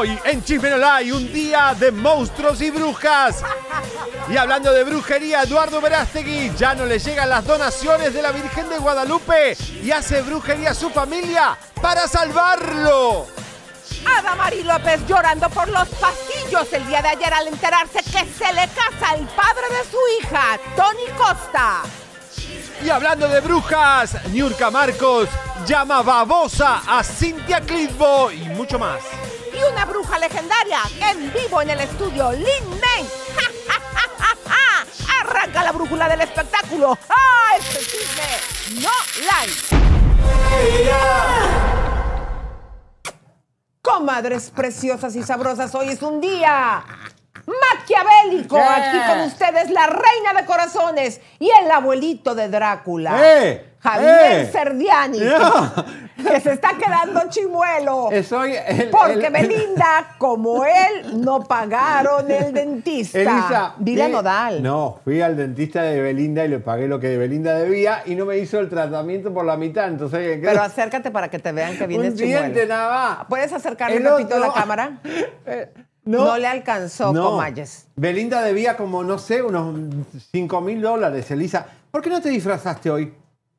Hoy en Chisme No Like, un día de monstruos y brujas. Y hablando de brujería, Eduardo Verástegui ya no le llegan las donaciones de la Virgen de Guadalupe y hace brujería a su familia para salvarlo. Adamari López llorando por los pasillos el día de ayer al enterarse que se le casa el padre de su hija, Tony Costa. Y hablando de brujas, Niurka Marcos llama babosa a Cynthia Clitbo y mucho más. Y una bruja legendaria en vivo en el estudio, Lin May. Arranca la brújula del espectáculo. ¡Ah, este Chisme No Like! Comadres preciosas y sabrosas, hoy es un día maquiavélico. Aquí con ustedes la reina de corazones y el abuelito de Drácula, Javier Cerdiani, que se está quedando chimuelo. Porque Belinda, como él, no pagaron el dentista. Elisa, Dile a Nodal. No, fui al dentista de Belinda y le pagué lo que Belinda debía y no me hizo el tratamiento por la mitad. Entonces, pero acércate para que te vean que vienes chimuelo. Un diente nada más. ¿Puedes acercarme un ratito a la cámara? No le alcanzó, Comayes. Belinda debía como, no sé, unos $5,000, Elisa. ¿Por qué no te disfrazaste hoy?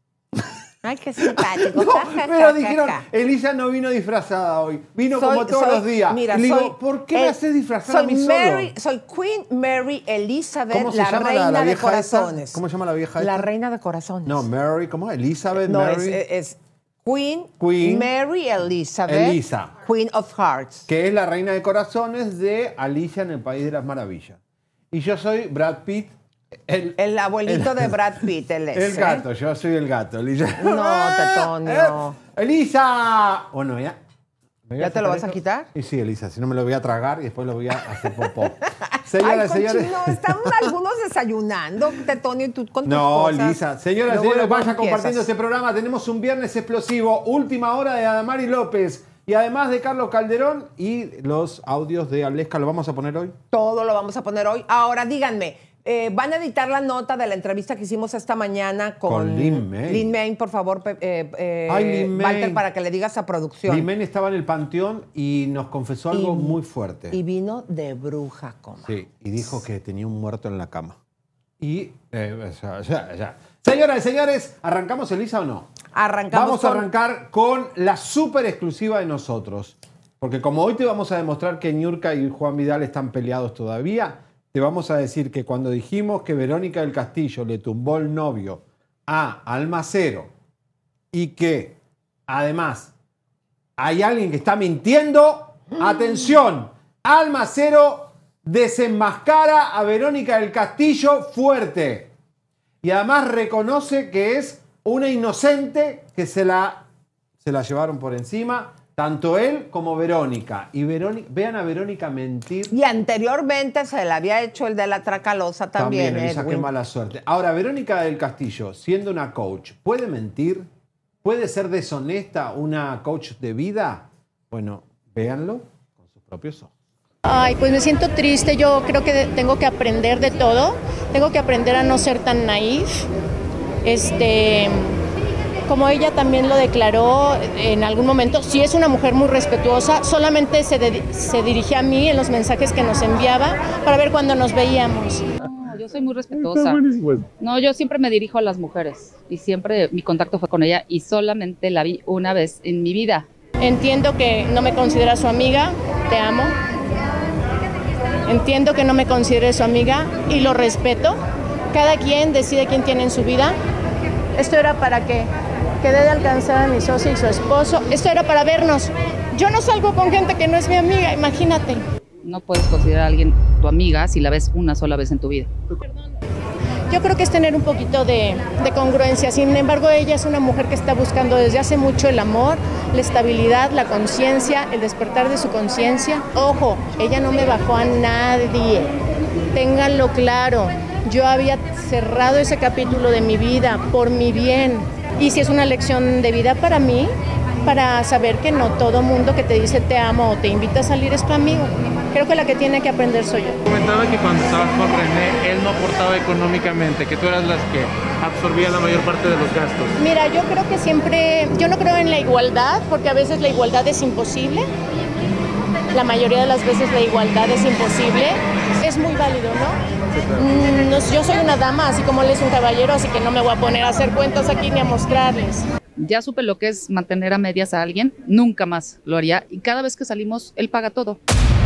Ay, qué simpático. Pero dijeron, Elisa no vino disfrazada hoy. Vino como todos los días. Mira, y le digo, ¿por qué me haces disfrazar a mí solo? Soy Queen Mary Elizabeth, la reina de corazones. ¿Cómo se llama la vieja esta? La reina de corazones. No, Mary, ¿cómo? Elizabeth, no, Mary. es Queen Mary Elizabeth. Elisa. Queen of Hearts. Que es la reina de corazones de Alicia en el País de las Maravillas. Y yo soy Brad Pitt. El abuelito de Brad Pitt, él es. El gato, yo soy el gato. Elisa. No, Tetonio. ¡Elisa! Bueno, ya. ¿Ya te lo vas a quitar? Y sí, Elisa, si no me lo voy a tragar y después lo voy a hacer popó. Señoras, señores. No, están algunos desayunando, Tetonio, y tú con tus no, cosas. Elisa. Señoras, señores, vayan compartiendo este programa. Tenemos un viernes explosivo, última hora de Adamari López. Y además de Carlos Calderón y los audios de Aleska, ¿lo vamos a poner hoy? Todo lo vamos a poner hoy. Ahora, díganme, van a editar la nota de la entrevista que hicimos esta mañana con Lin May. Lin May, por favor, Lin May. Walter, para que le digas a producción. Lin May estaba en el panteón y nos confesó algo muy fuerte. Y vino de bruja, Sí, y dijo que tenía un muerto en la cama. Y, Señoras y señores, ¿arrancamos, Elisa, o no? Arrancamos. Vamos a arrancar con la súper exclusiva de nosotros. Porque como hoy te vamos a demostrar que Niurka y Juan Vidal están peleados todavía, te vamos a decir que cuando dijimos que Verónica del Castillo le tumbó el novio a Almacero y que, además, hay alguien que está mintiendo, ¡atención! Almacero desenmascara a Verónica del Castillo fuerte. Y además reconoce que es una inocente que se la llevaron por encima, tanto él como Verónica. Y vean a Verónica mentir. Y anteriormente se le había hecho el de la Tracalosa también. Elisa, qué mala suerte. Ahora, Verónica del Castillo, siendo una coach, ¿puede mentir? ¿Puede ser deshonesta una coach de vida? Bueno, véanlo con sus propios ojos. Ay, pues me siento triste. Yo creo que tengo que aprender de todo. Tengo que aprender a no ser tan naif. Como ella también lo declaró en algún momento, sí es una mujer muy respetuosa, solamente se dirigía a mí en los mensajes que nos enviaba para ver cuándo nos veíamos. No, yo soy muy respetuosa. No, yo siempre me dirijo a las mujeres y siempre mi contacto fue con ella y solamente la vi una vez en mi vida. Entiendo que no me considera su amiga, te amo. Entiendo que no me considere su amiga y lo respeto. Cada quien decide quién tiene en su vida. Esto era para que quedé de alcanzar a mi socio y su esposo. Esto era para vernos. Yo no salgo con gente que no es mi amiga, imagínate. No puedes considerar a alguien tu amiga si la ves una sola vez en tu vida. Yo creo que es tener un poquito de congruencia. Sin embargo, ella es una mujer que está buscando desde hace mucho el amor, la estabilidad, la conciencia, el despertar de su conciencia. Ojo, ella no me bajó a nadie. Ténganlo claro. Yo había cerrado ese capítulo de mi vida por mi bien. Y si es una lección de vida para mí, para saber que no todo mundo que te dice te amo o te invita a salir es tu amigo. Creo que la que tiene que aprender soy yo. Comentaba que cuando estabas con René, él no aportaba económicamente, que tú eras la que absorbía la mayor parte de los gastos. Mira, yo creo que siempre, yo no creo en la igualdad, porque a veces la igualdad es imposible. la mayoría de las veces la igualdad es imposible, es muy válido, ¿no? Yo soy una dama, así como él es un caballero, así que no me voy a poner a hacer cuentas aquí ni a mostrarles. Ya supe lo que es mantener a medias a alguien, nunca más lo haría. Y cada vez que salimos, él paga todo.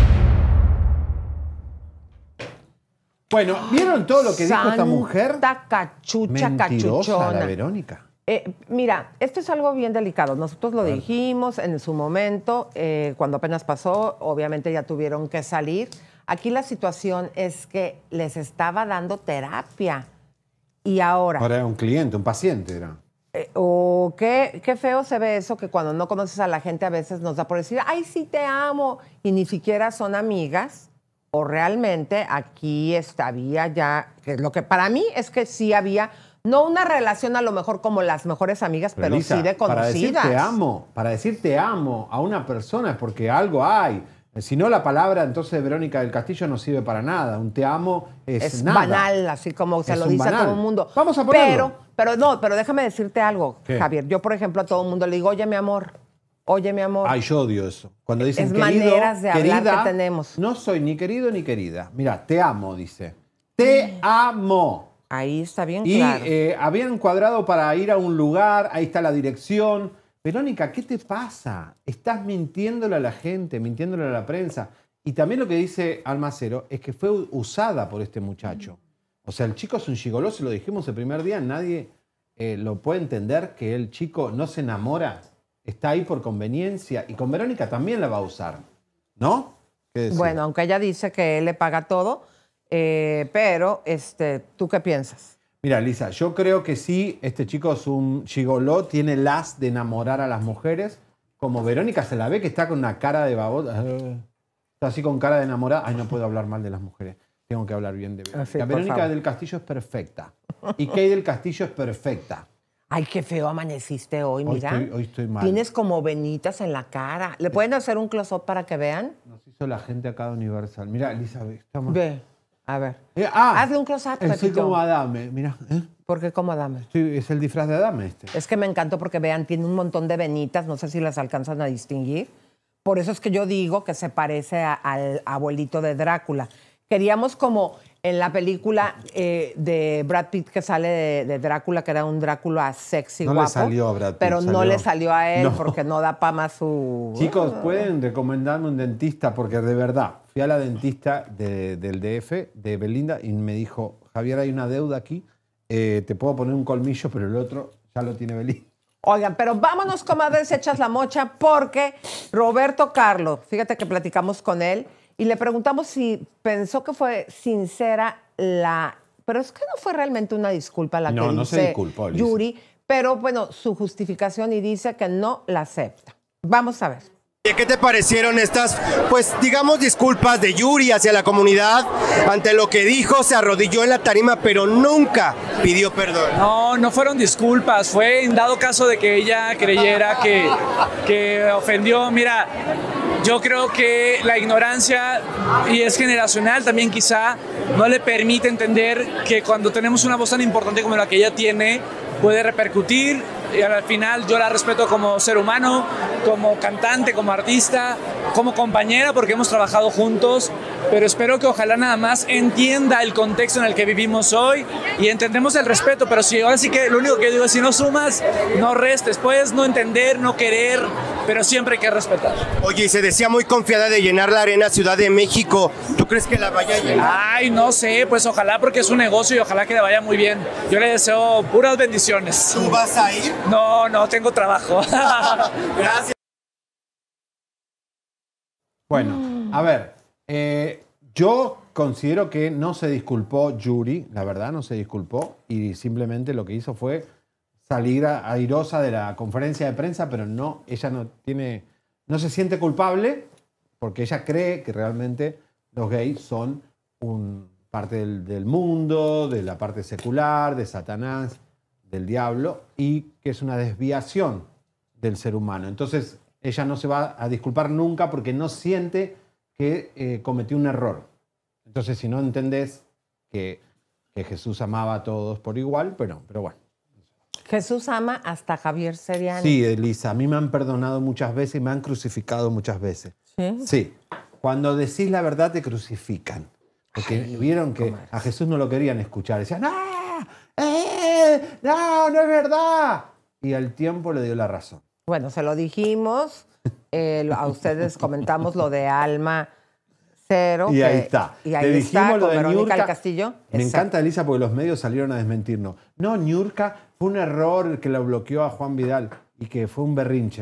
Bueno, ¿vieron todo lo que dijo esta mujer? Santa cachucha, Mentirosa, cachuchona. la Verónica. Mira, esto es algo bien delicado. Nosotros lo dijimos en su momento, cuando apenas pasó, obviamente ya tuvieron que salir. Aquí la situación es que les estaba dando terapia y ahora... Ahora era un cliente, un paciente era. Qué feo se ve eso, que cuando no conoces a la gente a veces nos da por decir, ay, sí te amo, y ni siquiera son amigas, o realmente aquí había ya, que lo que para mí es que sí había... No una relación a lo mejor como las mejores amigas, pero Lisa, sí de conocidas. Para decir te amo a una persona es porque algo hay. Si no, la palabra entonces de Verónica del Castillo no sirve para nada. Un te amo es nada. Banal, así como se lo dice banal. a todo el mundo. Vamos a ponerlo. Pero déjame decirte algo, ¿Qué? Javier. Yo, por ejemplo, a todo el mundo le digo, oye, mi amor. Oye, mi amor. Ay, yo odio eso. Cuando dicen Es querido, maneras de hablar querida, que tenemos. no soy ni querido ni querida. Mira, te amo, dice. Te amo. Ahí está bien Y claro. habían cuadrado para ir a un lugar, ahí está la dirección. Verónica, ¿qué te pasa? Estás mintiéndole a la gente, mintiéndole a la prensa. Y también lo que dice Almacero es que fue usada por este muchacho. O sea, el chico es un gigoló, se lo dijimos el primer día, nadie lo puede entender que el chico no se enamora, está ahí por conveniencia. Y con Verónica también la va a usar, ¿no? ¿Qué decís? Bueno, aunque ella dice que él le paga todo, pero ¿tú qué piensas? Mira, Lisa, yo creo que sí, este chico es un gigoló, tiene las de enamorar a las mujeres. Como Verónica se la ve que está con una cara de babota. Está así con cara de enamorada. Ay, no puedo hablar mal de las mujeres. Tengo que hablar bien de Verónica. Sí, por Verónica favor. del Castillo es perfecta. Y Kay del Castillo es perfecta. Ay, qué feo amaneciste hoy, mira. Hoy estoy mal. Tienes como venitas en la cara. ¿Le pueden hacer un close-up para que vean? Nos hizo la gente acá de Universal. Mira, Elizabeth, estamos... Ve, a ver. Ah, Hazle un close-up, soy Pepito. como Adame. Mira, ¿Por qué como Adame? es el disfraz de Adame este. Es que me encantó porque vean, tiene un montón de venitas, no sé si las alcanzan a distinguir. Por eso es que yo digo que se parece al abuelito de Drácula. Queríamos como en la película de Brad Pitt que sale de Drácula, que era un Drácula sexy, No guapo. le salió a Brad Pitt, pero no salió. le salió a él No. porque no da para más su... Chicos, pueden recomendarme un dentista porque de verdad, fui a la dentista del DF, de Belinda, y me dijo, Javier, hay una deuda aquí, te puedo poner un colmillo, pero el otro ya lo tiene Belinda. Oigan, pero vámonos, comadres, echas la mocha, porque Roberto Carlos, fíjate que platicamos con él y le preguntamos si pensó que fue sincera pero es que no fue realmente una disculpa la que No, no dice se disculpó, Lisa. Yuri, pero bueno, su justificación y dice que no la acepta. Vamos a ver. ¿Qué te parecieron estas, pues digamos, disculpas de Yuri hacia la comunidad ante lo que dijo? Se arrodilló en la tarima, pero nunca pidió perdón. No fueron disculpas, fue en dado caso de que ella creyera que ofendió. Mira, yo creo que la ignorancia, y es generacional también quizá, no le permite entender que cuando tenemos una voz tan importante como la que ella tiene, puede repercutir. Y al final yo la respeto como ser humano, como cantante, como artista, como compañera, porque hemos trabajado juntos, pero espero que ojalá nada más entienda el contexto en el que vivimos hoy y entendemos el respeto, pero si ahora sí que lo único que digo es si no sumas, no restes, puedes no entender, no querer, pero siempre hay que respetar. Oye, y se decía muy confiada de llenar la Arena Ciudad de México. ¿Tú crees que la vaya a llenar? Ay, no sé, pues ojalá porque es un negocio y ojalá que le vaya muy bien. Yo le deseo puras bendiciones. ¿Tú vas a ir? No, tengo trabajo. Gracias. Bueno, a ver, yo considero que no se disculpó Yuri, la verdad, no se disculpó, y simplemente lo que hizo fue salir airosa de la conferencia de prensa, pero no, ella no se siente culpable porque ella cree que realmente los gays son parte del mundo, de la parte secular, de Satanás, del diablo, y que es una desviación del ser humano. Entonces, ella no se va a disculpar nunca porque no siente que cometió un error. Entonces, si no entendés que Jesús amaba a todos por igual, pero bueno. Jesús ama hasta a Javier Seriani. Sí, Elisa, a mí me han perdonado muchas veces y me han crucificado muchas veces. ¿Sí? Sí. cuando decís la verdad te crucifican. Porque vieron que a Jesús no lo querían escuchar. Decían, no es verdad. Y al tiempo le dio la razón. Bueno, se lo dijimos. A ustedes comentamos lo de Alma Cero. Y ahí está. Y ahí está, con Verónica Niurka. del Castillo. Me encanta, Elisa, porque los medios salieron a desmentirnos. No, Niurka fue un error que la bloqueó a Juan Vidal y que fue un berrinche.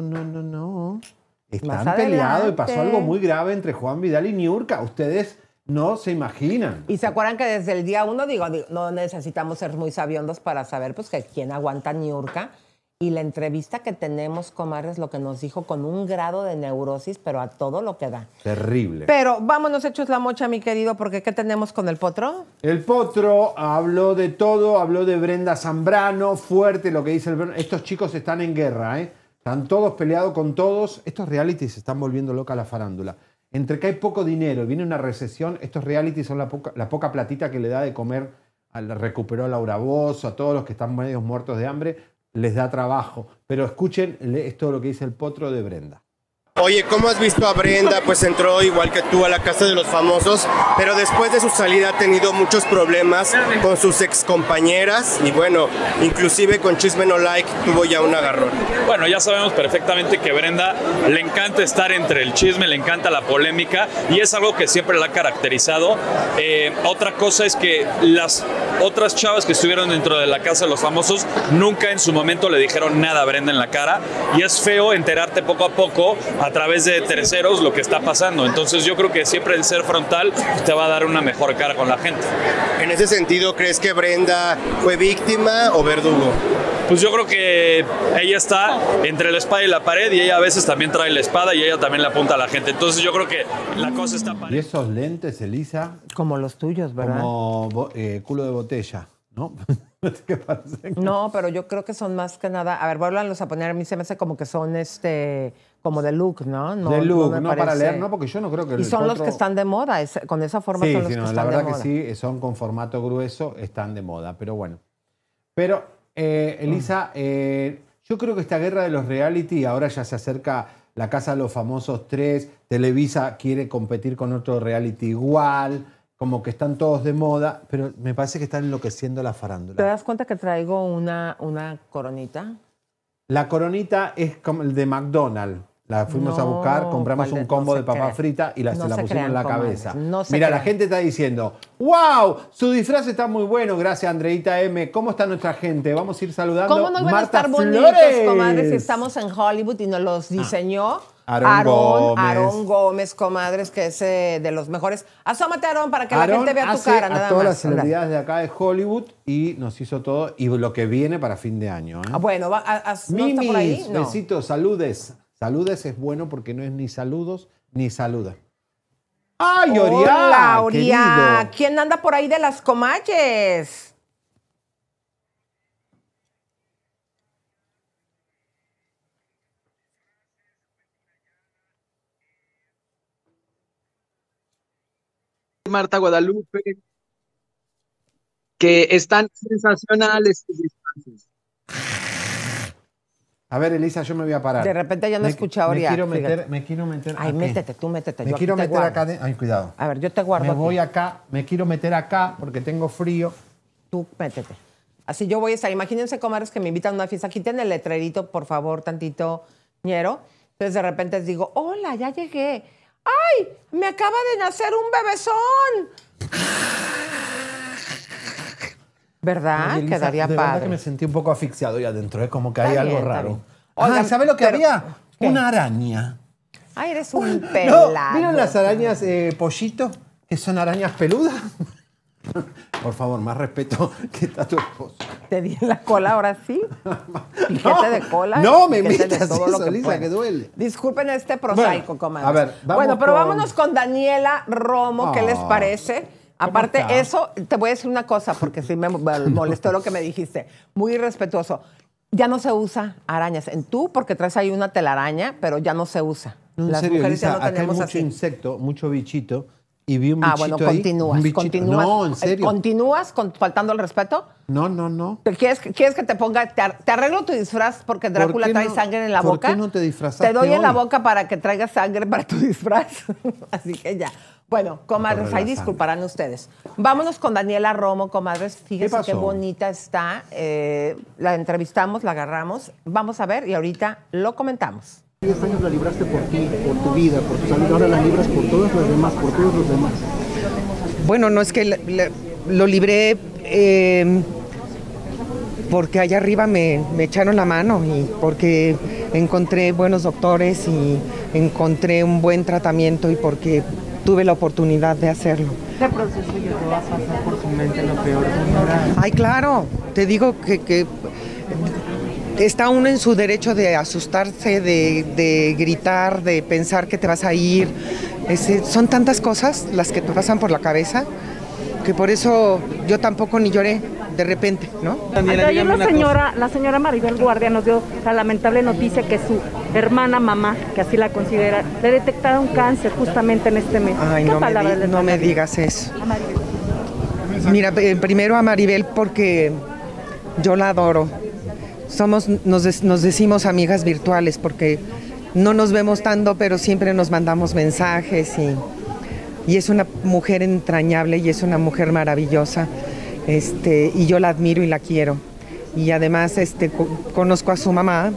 No. Están peleados y pasó algo muy grave entre Juan Vidal y Niurka. Ustedes no se imaginan. Y se acuerdan que desde el día 1, digo, no necesitamos ser muy sabiondos para saber pues, que quién aguanta a Niurka. Y la entrevista que tenemos, comadres, lo que nos dijo con un grado de neurosis, pero a todo lo que da. Terrible. Pero vámonos hechos la mocha, mi querido, porque ¿qué tenemos con el potro? El potro habló de todo, habló de Brenda Zambrano, fuerte lo que dice el... Estos chicos están en guerra, ¿eh? Están todos peleados con todos. Estos realities se están volviendo loca la farándula. Entre que hay poco dinero y viene una recesión, estos realities son la poca platita que le da de comer, recuperó a Laura Bozzo, a todos los que están medio muertos de hambre, les da trabajo. Pero escuchen esto lo que dice el potro de Brenda. Oye, ¿cómo has visto a Brenda? Pues entró igual que tú a la Casa de los Famosos, pero después de su salida ha tenido muchos problemas con sus excompañeras y bueno, inclusive con Chisme No Like tuvo ya un agarrón. Bueno, ya sabemos perfectamente que Brenda le encanta estar entre el chisme, le encanta la polémica y es algo que siempre la ha caracterizado. Otra cosa es que las otras chavas que estuvieron dentro de la Casa de los Famosos nunca en su momento le dijeron nada a Brenda en la cara y es feo enterarte poco a poco a través de terceros lo que está pasando. Entonces yo creo que siempre el ser frontal te va a dar una mejor cara con la gente. En ese sentido, ¿crees que Brenda fue víctima o verdugo? Pues yo creo que ella está entre la espada y la pared y ella a veces también trae la espada y ella también le apunta a la gente. Entonces yo creo que la cosa está pareja. Y esos lentes, Elisa. Como los tuyos, ¿verdad? Como culo de botella, ¿no? ¿Qué parecen? No, pero yo creo que son más que nada... A ver, vuélvanlos a poner. A mí se me hace como que son como de look, ¿no? De look, no parece. para leer, no, porque yo no creo que... Y son los que están de moda. Con esa forma son los que están de moda. la verdad que sí, son con formato grueso, están de moda, pero bueno. Pero, Elisa, yo creo que esta guerra de los reality, ahora ya se acerca la Casa de los Famosos 3, Televisa quiere competir con otro reality igual, como que están todos de moda, pero me parece que están enloqueciendo la farándula. ¿Te das cuenta que traigo una coronita? La coronita es como el de McDonald's. La fuimos a buscar, compramos un combo de papa frita y se la pusimos en la cabeza. Mira, la gente está diciendo, ¡wow! Su disfraz está muy bueno, gracias Andreita M. ¿Cómo está nuestra gente? Vamos a ir saludando. ¿Cómo nos van a estar bonitos, comadres, si estamos en Hollywood y nos los diseñó? Aarón Gómez, comadres, que es de los mejores. Asómate, Aarón, para que la gente vea tu cara, nada más. A todas las celebridades de acá de Hollywood y nos hizo todo y lo que viene para fin de año. Bueno, ¿no está por ahí? No. Besitos, saludes. Saludes es bueno porque no es ni saludos ni saluda. ¡Ay, Oriá! Hola, Oriá. ¿Quién anda por ahí de las comalles? Marta Guadalupe, que están sensacionales sus distancias. A ver, Elisa, yo me voy a parar. De repente ya no escuché a Oriá. Me quiero meter. Ay, métete, tú métete. Me quiero meter acá. Ay, cuidado. A ver, yo te guardo. Me voy acá, me quiero meter acá porque tengo frío. Tú métete. Así yo voy a estar. Imagínense, comadres, que me invitan a una fiesta. Quiten el letrerito, por favor, tantito, ñero. Entonces, de repente les digo, hola, ya llegué. ¡Ay! Me acaba de nacer un bebezón. ¿Verdad? Oye, Elisa, Quedaría de padre. verdad que me sentí un poco asfixiado ahí adentro, ¿eh? Como que hay algo raro. Oigan, ¿sabes lo que había? ¿qué? Una araña. Ay, eres un pelado. No, ¿vieron las arañas pollito? Que son arañas peludas. Por favor, más respeto que está tu esposo. ¿Te di en la cola ahora sí? ¿Piquete de cola? No, me Piquete metas de todo eso, lo que Lisa, pueda. que duele. Disculpen este prosaico, comadres. a ver, vamos bueno, pero con... vámonos con Daniela Romo. ¿Qué les parece? Aparte, está? eso, te voy a decir una cosa, porque sí me molestó lo que me dijiste. Muy irrespetuoso. Ya no se usa arañas. En tú, porque traes ahí una telaraña, pero ya no se usa. No, en Las serio, mujeres Lisa, ya no acá hay tenemos mucho así. insecto, mucho bichito, y vi un bichito bueno, continúas. ahí. Continúas. No, en serio. ¿Continúas faltando al respeto? No. ¿Quieres que te ponga, te arreglo tu disfraz porque Drácula trae sangre en la boca? ¿Por qué no te disfrazaste Te doy en la hoy? boca para que traigas sangre para tu disfraz. Así que ya. Bueno, comadres, ahí disculparán ustedes. Vámonos con Daniela Romo, comadres. Fíjense qué bonita está. La entrevistamos, la agarramos. Vamos a ver y ahorita lo comentamos. 10 años la libraste por ti, por tu vida, por tu salud. Ahora la libras por todos los demás, por todos los demás. Bueno, no es que lo libré porque allá arriba me echaron la mano y porque encontré buenos doctores y encontré un buen tratamiento y porque tuve la oportunidad de hacerlo. ¿Qué proceso llegó a pasar por su mente lo peor? Ay, claro, te digo que está uno en su derecho de asustarse, de gritar, de pensar que te vas a ir. Son tantas cosas las que te pasan por la cabeza que por eso yo tampoco ni lloré de repente, ¿no? Ayer la señora Maribel Guardia nos dio la lamentable noticia que su hermana mamá, que así la considera, le detectaron cáncer justamente en este mes. Ay, no me digas eso. Mira, primero a Maribel porque yo la adoro. Nos decimos amigas virtuales porque no nos vemos tanto, pero siempre nos mandamos mensajes y es una mujer entrañable y es una mujer maravillosa, y yo la admiro y la quiero. Y además conozco a su mamá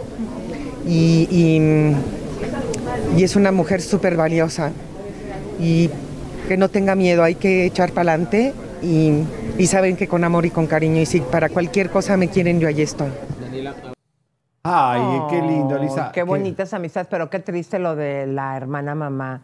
y es una mujer súper valiosa y que no tenga miedo, hay que echar para adelante y saben que con amor y con cariño y si para cualquier cosa me quieren, yo allí estoy. Ay, qué lindo, Lisa. Qué bonitas amistades, pero qué triste lo de la hermana mamá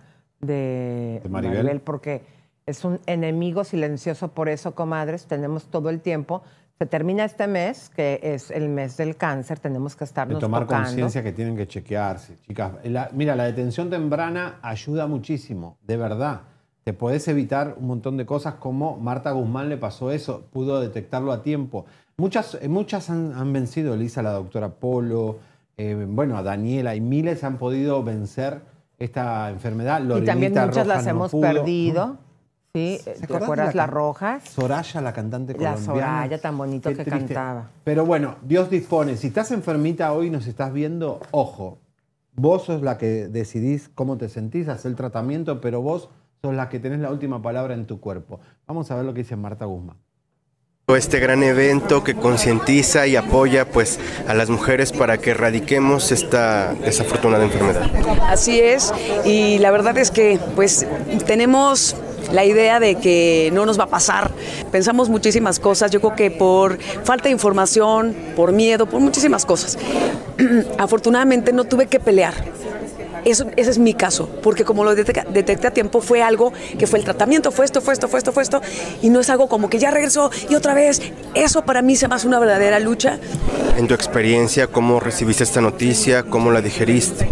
de Maribel, porque es un enemigo silencioso. Por eso, comadres, tenemos todo el tiempo. Se termina este mes, que es el mes del cáncer, tenemos que estarnos tocando. De tomar conciencia que tienen que chequearse, chicas. Mira, la detención temprana ayuda muchísimo, de verdad. Te podés evitar un montón de cosas, como Marta Guzmán le pasó eso, pudo detectarlo a tiempo. Muchas han vencido, Elisa, la doctora Polo, a Daniela, y miles han podido vencer esta enfermedad. Y también muchas las hemos perdido. Sí, ¿te acuerdas las Rojas? Soraya, la cantante colombiana. La Soraya, tan bonito que cantaba. Pero bueno, Dios dispone. Si estás enfermita hoy y nos estás viendo, ojo, vos sos la que decidís cómo te sentís, hacer el tratamiento, pero vos sos la que tenés la última palabra en tu cuerpo. Vamos a ver lo que dice Marta Guzmán. Este gran evento que concientiza y apoya pues a las mujeres para que erradiquemos esta desafortunada enfermedad. Así es, y la verdad es que pues tenemos la idea de que no nos va a pasar. Pensamos muchísimas cosas, yo creo que por falta de información, por miedo, por muchísimas cosas. Afortunadamente no tuve que pelear. Ese es mi caso, porque como lo detecté a tiempo, fue algo que fue el tratamiento, fue esto, y no es algo como que ya regresó y otra vez. Eso para mí se me hace una verdadera lucha. En tu experiencia, ¿cómo recibiste esta noticia? ¿Cómo la digeriste?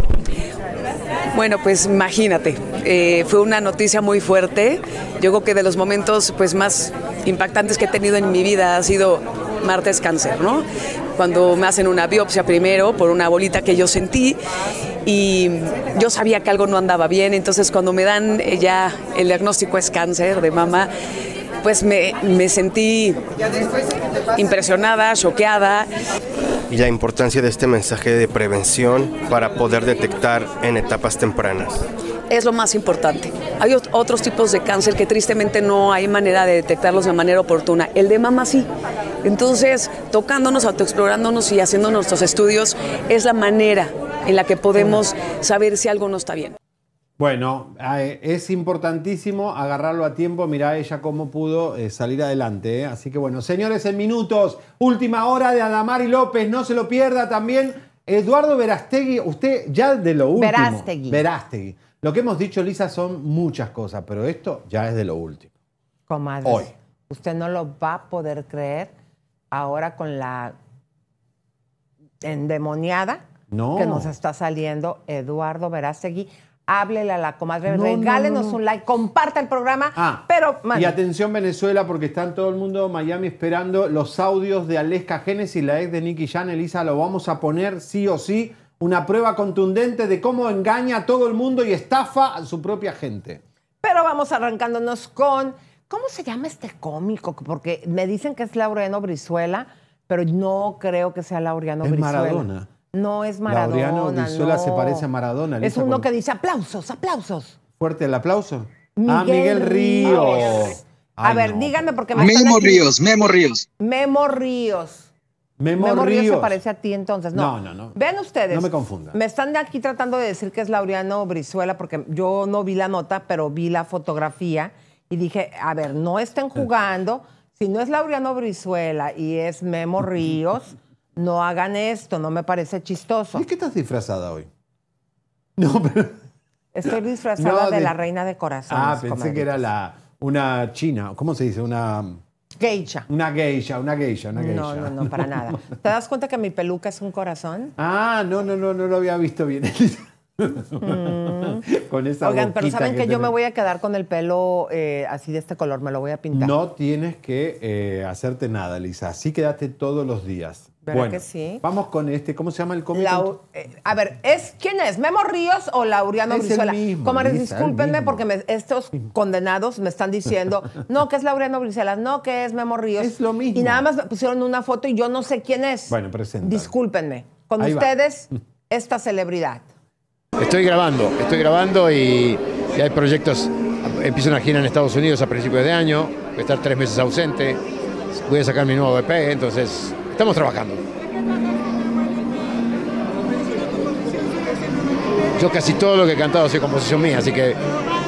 Bueno, pues imagínate, fue una noticia muy fuerte. Yo creo que de los momentos pues más impactantes que he tenido en mi vida ha sido martes cáncer, ¿no? Cuando me hacen una biopsia primero por una bolita que yo sentí y yo sabía que algo no andaba bien, entonces cuando me dan ya el diagnóstico es cáncer de mama, pues me sentí impresionada, choqueada. Y la importancia de este mensaje de prevención para poder detectar en etapas tempranas. Es lo más importante. Hay otros tipos de cáncer que tristemente no hay manera de detectarlos de manera oportuna. El de mama sí. Entonces, tocándonos, autoexplorándonos y haciendo nuestros estudios es la manera en la que podemos saber si algo no está bien. Bueno, es importantísimo agarrarlo a tiempo. Mirá ella cómo pudo salir adelante. Así que bueno, señores, en minutos, última hora de Adamari López, no se lo pierda. También Eduardo Verástegui, usted ya de lo último. Verástegui. Lo que hemos dicho, Lisa, son muchas cosas, pero esto ya es de lo último. Comadres, hoy. Usted no lo va a poder creer ahora con la endemoniada que nos está saliendo Eduardo Verástegui. Háblele a la comadre, regálenos un like, comparta el programa. Pero, y atención Venezuela, porque está todo el mundo Miami esperando los audios de Aleska Génesis, la ex de Nicky Jam. Elisa, lo vamos a poner sí o sí. Una prueba contundente de cómo engaña a todo el mundo y estafa a su propia gente. Pero vamos arrancándonos con, ¿cómo se llama este cómico? Porque me dicen que es Laureano Brizuela, pero no creo que sea Laureano Brizuela. Es Maradona. No es Maradona, Laureano Brizuela no. se parece a Maradona. Es uno que dice aplausos, aplausos. Fuerte el aplauso. Miguel Ríos. A ver, no. díganme porque Memo Ríos, Memo Ríos. Memo Ríos. Memo Ríos se parece a ti entonces. No, no. Vean ustedes. No me confundan. Me están aquí tratando de decir que es Laureano Brizuela porque yo no vi la nota, pero vi la fotografía y dije, a ver, no estén jugando. Si no es Laureano Brizuela y es Memo Ríos, no hagan esto, no me parece chistoso. ¿Y qué estás disfrazada hoy? No, pero... Estoy disfrazada de la reina de corazones. Ah, pensé que era una china. ¿Cómo se dice? Una geisha. Una geisha. No, para nada. ¿Te das cuenta que mi peluca es un corazón? Ah, no lo había visto bien. Con esa Oigan, pero ¿saben que yo me voy voy a quedar con el pelo así de este color? Me lo voy a pintar. No tienes que hacerte nada, Lisa. Así quédate todos los días. ¿Verdad bueno, que sí? Vamos con ¿cómo se llama el cómico? A ver, ¿quién es? ¿Memo Ríos o Laureano Brizuela? El mismo, Comadres, Lisa, discúlpenme porque estos condenados me están diciendo, no, que es Laureano Brizuela, no, que es Memo Ríos. Es lo mismo. Y nada más me pusieron una foto y yo no sé quién es. Bueno, presenta. Discúlpenme. Con Ahí ustedes, esta celebridad. Estoy grabando y hay proyectos. Empiezo una gira en Estados Unidos a principios de año, voy a estar 3 meses ausente, voy a sacar mi nuevo EP, entonces estamos trabajando. Yo casi todo lo que he cantado ha sido composición mía, así que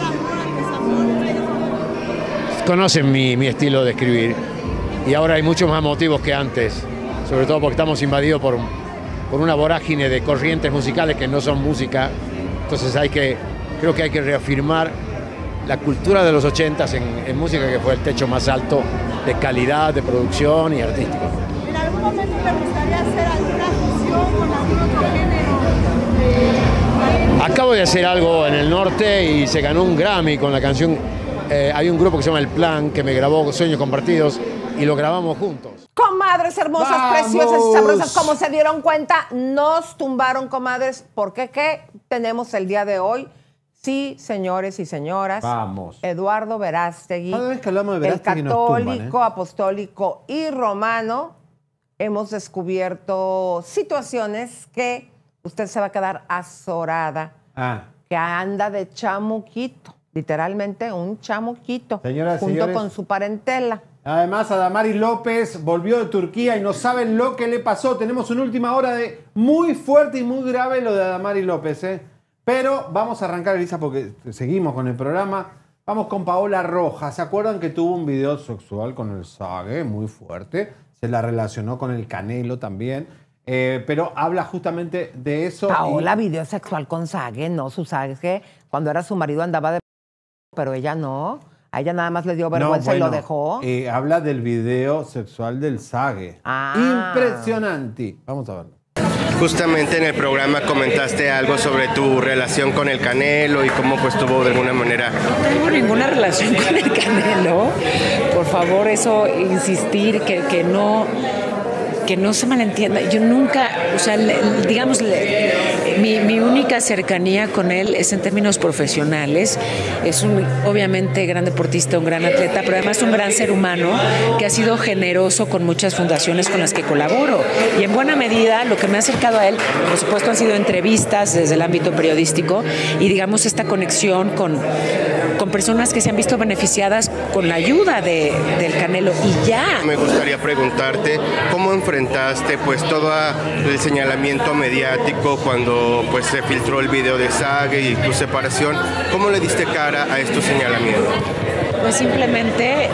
conocen mi estilo de escribir. Y ahora hay muchos más motivos que antes, sobre todo porque estamos invadidos por una vorágine de corrientes musicales que no son música. Entonces creo que hay que reafirmar la cultura de los 80s en música, que fue el techo más alto de calidad, de producción y artístico. ¿En algún momento te gustaría hacer alguna fusión con algún otro género? Acabo de hacer algo en el norte y se ganó un Grammy con la canción. Hay un grupo que se llama El Plan, que me grabó Sueños Compartidos y lo grabamos juntos. Comadres hermosas, ¡Vamos! preciosas y sabrosas, como se dieron cuenta, nos tumbaron, comadres, porque ¿qué tenemos el día de hoy? Sí, señores y señoras. Vamos. Eduardo Verástegui, Cada vez que hablamos de Verástegui el nos tumban, católico, apostólico y romano, hemos descubierto situaciones que usted se va a quedar azorada, que anda de chamuquito, literalmente un chamuquito, Señoras, junto señores, con su parentela. Además, Adamari López volvió de Turquía y no saben lo que le pasó. Tenemos una última hora de muy fuerte y muy grave lo de Adamari López, ¿eh? Pero vamos a arrancar, Elisa, porque seguimos con el programa. Vamos con Paola Rojas. ¿Se acuerdan que tuvo un video sexual con el Sage muy fuerte? Se la relacionó con el Canelo también. Pero habla justamente de eso. Paola, video sexual con Sage, no, su Sage, cuando era su marido andaba de... Pero ella no. A ella nada más le dio vergüenza y lo dejó. Habla del video sexual del Sage. Impresionante. Vamos a verlo. Justamente en el programa comentaste algo sobre tu relación con el Canelo y cómo pues tuvo de alguna manera... No tengo ninguna relación con el Canelo. Por favor, eso, insistir que no se malentienda. Yo nunca, o sea, digamos, mi única cercanía con él es en términos profesionales. Es obviamente gran deportista, un gran atleta, pero además un gran ser humano que ha sido generoso con muchas fundaciones con las que colaboro. Y en buena medida lo que me ha acercado a él, por supuesto, han sido entrevistas desde el ámbito periodístico y digamos esta conexión con personas que se han visto beneficiadas con la ayuda del Canelo y ya. Me gustaría preguntarte cómo enfrentaste pues todo el señalamiento mediático cuando pues se filtró el video de Sage y tu separación. ¿Cómo le diste cara a estos señalamientos? Pues simplemente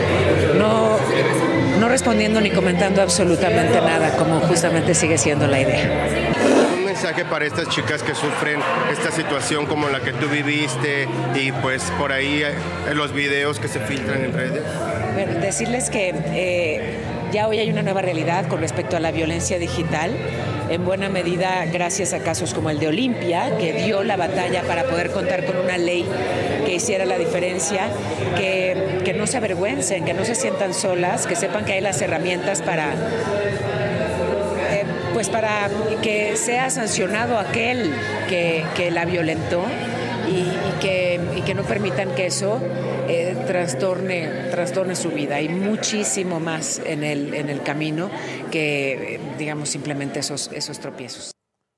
no respondiendo ni comentando absolutamente nada, como justamente sigue siendo la idea. Un mensaje para estas chicas que sufren esta situación como la que tú viviste y pues por ahí los videos que se filtran en redes. Bueno, decirles que ya hoy hay una nueva realidad con respecto a la violencia digital, en buena medida gracias a casos como el de Olimpia, que dio la batalla para poder contar con una ley que hiciera la diferencia, que no se avergüencen, que no se sientan solas, que sepan que hay las herramientas para que sea sancionado aquel que la violentó y que que no permitan que eso trastorne su vida. Hay muchísimo más en el camino que, digamos, simplemente esos tropiezos.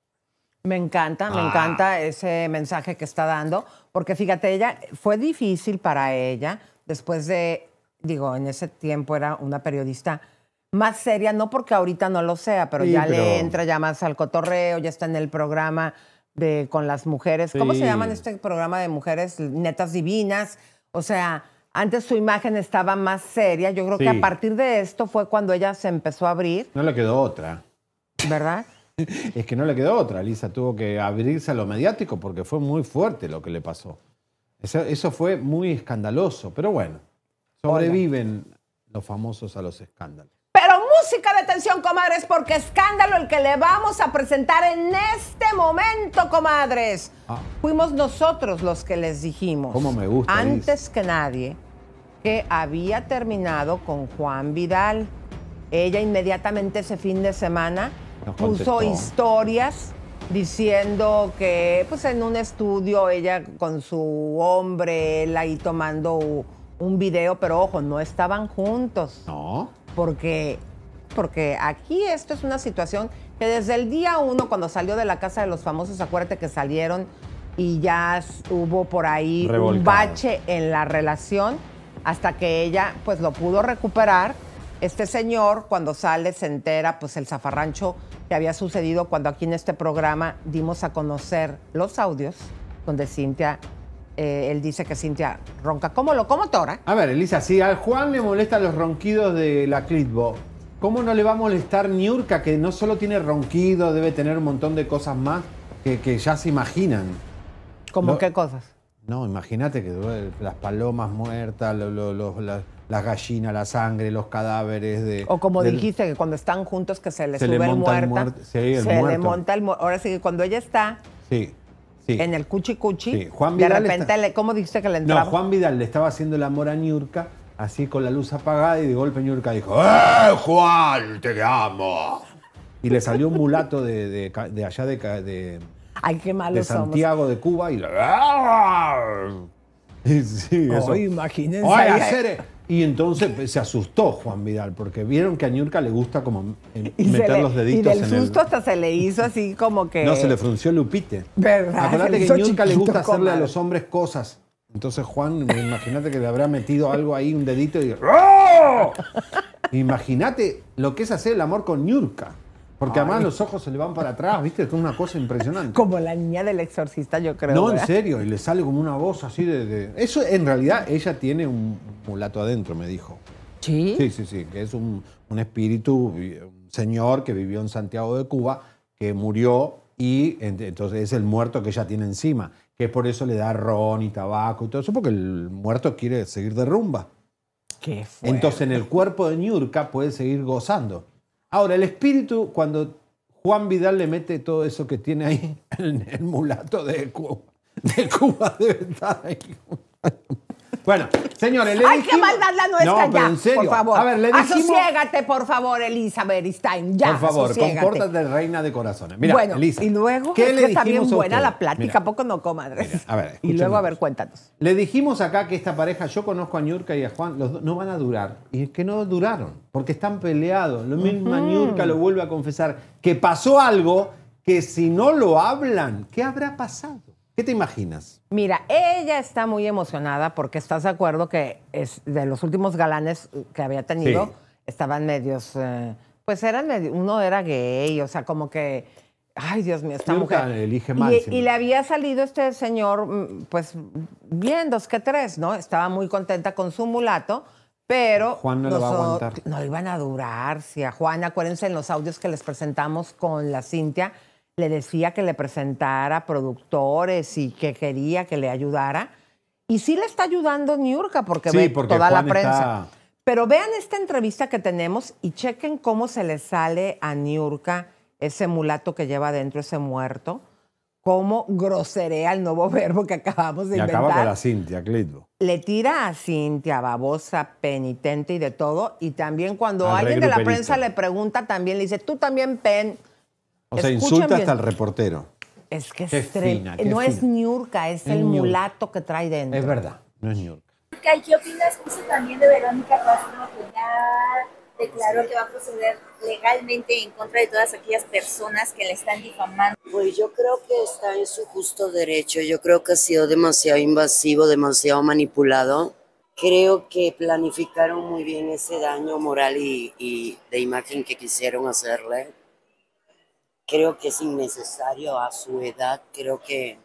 Me encanta ese mensaje que está dando, porque fíjate, fue difícil para ella, después de, en ese tiempo era una periodista más seria, no porque ahorita no lo sea, pero le entra ya más al cotorreo, ya está en el programa con las mujeres. Sí. ¿Cómo se llaman este programa de mujeres netas divinas? O sea, antes su imagen estaba más seria. Yo creo que a partir de esto fue cuando ella se empezó a abrir. No le quedó otra. ¿Verdad? Es que no le quedó otra. Lisa tuvo que abrirse a lo mediático porque fue muy fuerte lo que le pasó. Eso fue muy escandaloso. Pero bueno, sobreviven los famosos a los escándalos. Pero música de tensión, comadres, porque escándalo el que le vamos a presentar en este momento, comadres. Fuimos nosotros los que les dijimos. ¿Cómo me gusta? Antes que nadie, que había terminado con Juan Vidal. Ella inmediatamente ese fin de semana puso historias diciendo que pues en un estudio ella con su hombre, él ahí tomando un video, pero ojo, no estaban juntos. No. Porque aquí esto es una situación que desde el día 1, cuando salió de la casa de los famosos, acuérdate que salieron y ya hubo por ahí un bache en la relación hasta que ella pues lo pudo recuperar. Este señor, cuando sale, se entera pues el zafarrancho que había sucedido cuando aquí en este programa dimos a conocer los audios donde Cintia, él dice que Cintia ronca como locomotora. A ver, Elisa, si a Juan le molestan los ronquidos de la Clitbo, ¿cómo no le va a molestar Niurka, que no solo tiene ronquido, debe tener un montón de cosas más que ya se imaginan? ¿Cómo qué cosas? No, imagínate que las palomas muertas, las gallinas, la sangre, los cadáveres de... O como dijiste, que cuando están juntos que se le sube el muerto. Le monta el muerto. Ahora sí, que cuando ella está en el cuchi-cuchi, de repente, ¿cómo dijiste que le entraba? No, Juan Vidal le estaba haciendo el amor a Niurka, así con la luz apagada, y de golpe Niurka dijo, Juan, te amo! Y le salió un mulato de allá de ay, qué malos de Santiago somos. De Cuba y sí, eso. Imagínense. Y entonces se asustó Juan Vidal, porque vieron que a Niurka le gusta como meter los deditos en el... Y del susto hasta se le hizo así como que... No, se le frunció el upite. ¿Verdad? Acordate que a Niurka le gusta hacerle a los hombres cosas. Entonces Juan, imagínate que le habrá metido algo ahí, un dedito y... Imagínate lo que es hacer el amor con Niurka. Porque además los ojos se le van para atrás, ¿viste? Es una cosa impresionante. Como la niña del exorcista, yo creo. No, ¿verdad? En serio, y le sale como una voz así de... Eso, en realidad, ella tiene un mulato adentro, me dijo. ¿Sí? Sí, que es un espíritu, un señor que vivió en Santiago de Cuba, que murió y entonces es el muerto que ella tiene encima, que por eso le da ron y tabaco y todo eso, porque el muerto quiere seguir de rumba. Qué fuerte. Entonces en el cuerpo de Niurka puede seguir gozando. Ahora, el espíritu, cuando Juan Vidal le mete todo eso que tiene ahí, el mulato de Cuba debe estar ahí. Bueno, señores, le dijimos... ¡Ay, qué maldad la nuestra no, pero en serio. Por favor, a ver, le dijimos... asosiégate, por favor, Elizabeth Stein, ya, por favor, asosiégate. Compórtate, reina de corazones. Mira, bueno, Elisa, y luego, ¿qué es le que está bien dijimos a buena usted? la plática, ¿a poco no, comadres? Mira, a ver, y luego, a ver, cuéntanos. Le dijimos acá que esta pareja, yo conozco a Niurka y a Juan, los dos no van a durar. Y es que no duraron, porque están peleados. Lo mismo Niurka lo vuelve a confesar, que pasó algo que si no lo hablan, ¿qué habrá pasado? ¿Qué te imaginas? Mira, ella está muy emocionada porque estás de acuerdo que de los últimos galanes que había tenido, estaban medios, pues eran uno era gay, o sea, como que, ay, Dios mío, esta mujer. Elige mal, y le había salido este señor, pues, bien, 2 que 3, ¿no? Estaba muy contenta con su mulato, pero Juan no lo va a aguantar. No iban a durar. Si a Juan, acuérdense en los audios que les presentamos con la Cintia, le decía que le presentara productores y que quería que le ayudara. Y sí le está ayudando Niurka porque ve toda la prensa. Pero vean esta entrevista que tenemos y chequen cómo se le sale a Niurka ese mulato que lleva adentro, ese muerto. Cómo groserea el nuevo verbo que acabamos de inventar. Y acaba con la Cintia, Clitbo. Le tira a Cintia, babosa, penitente y de todo. Y también cuando alguien de la prensa le pregunta, también le dice, tú también, pen. O sea, insulta hasta al reportero. Es que Qué fina, qué no fina. es Niurka, es el Niurka. mulato que trae dentro. Es verdad, no es Niurka. ¿Y qué opinas justo también de Verónica Castro, que ya declaró que va a proceder legalmente en contra de todas aquellas personas que le están difamando? Pues yo creo que está en su justo derecho. Yo creo que ha sido demasiado invasivo, demasiado manipulado. Creo que planificaron muy bien ese daño moral y de imagen que quisieron hacerle. Creo que es innecesario a su edad. Creo que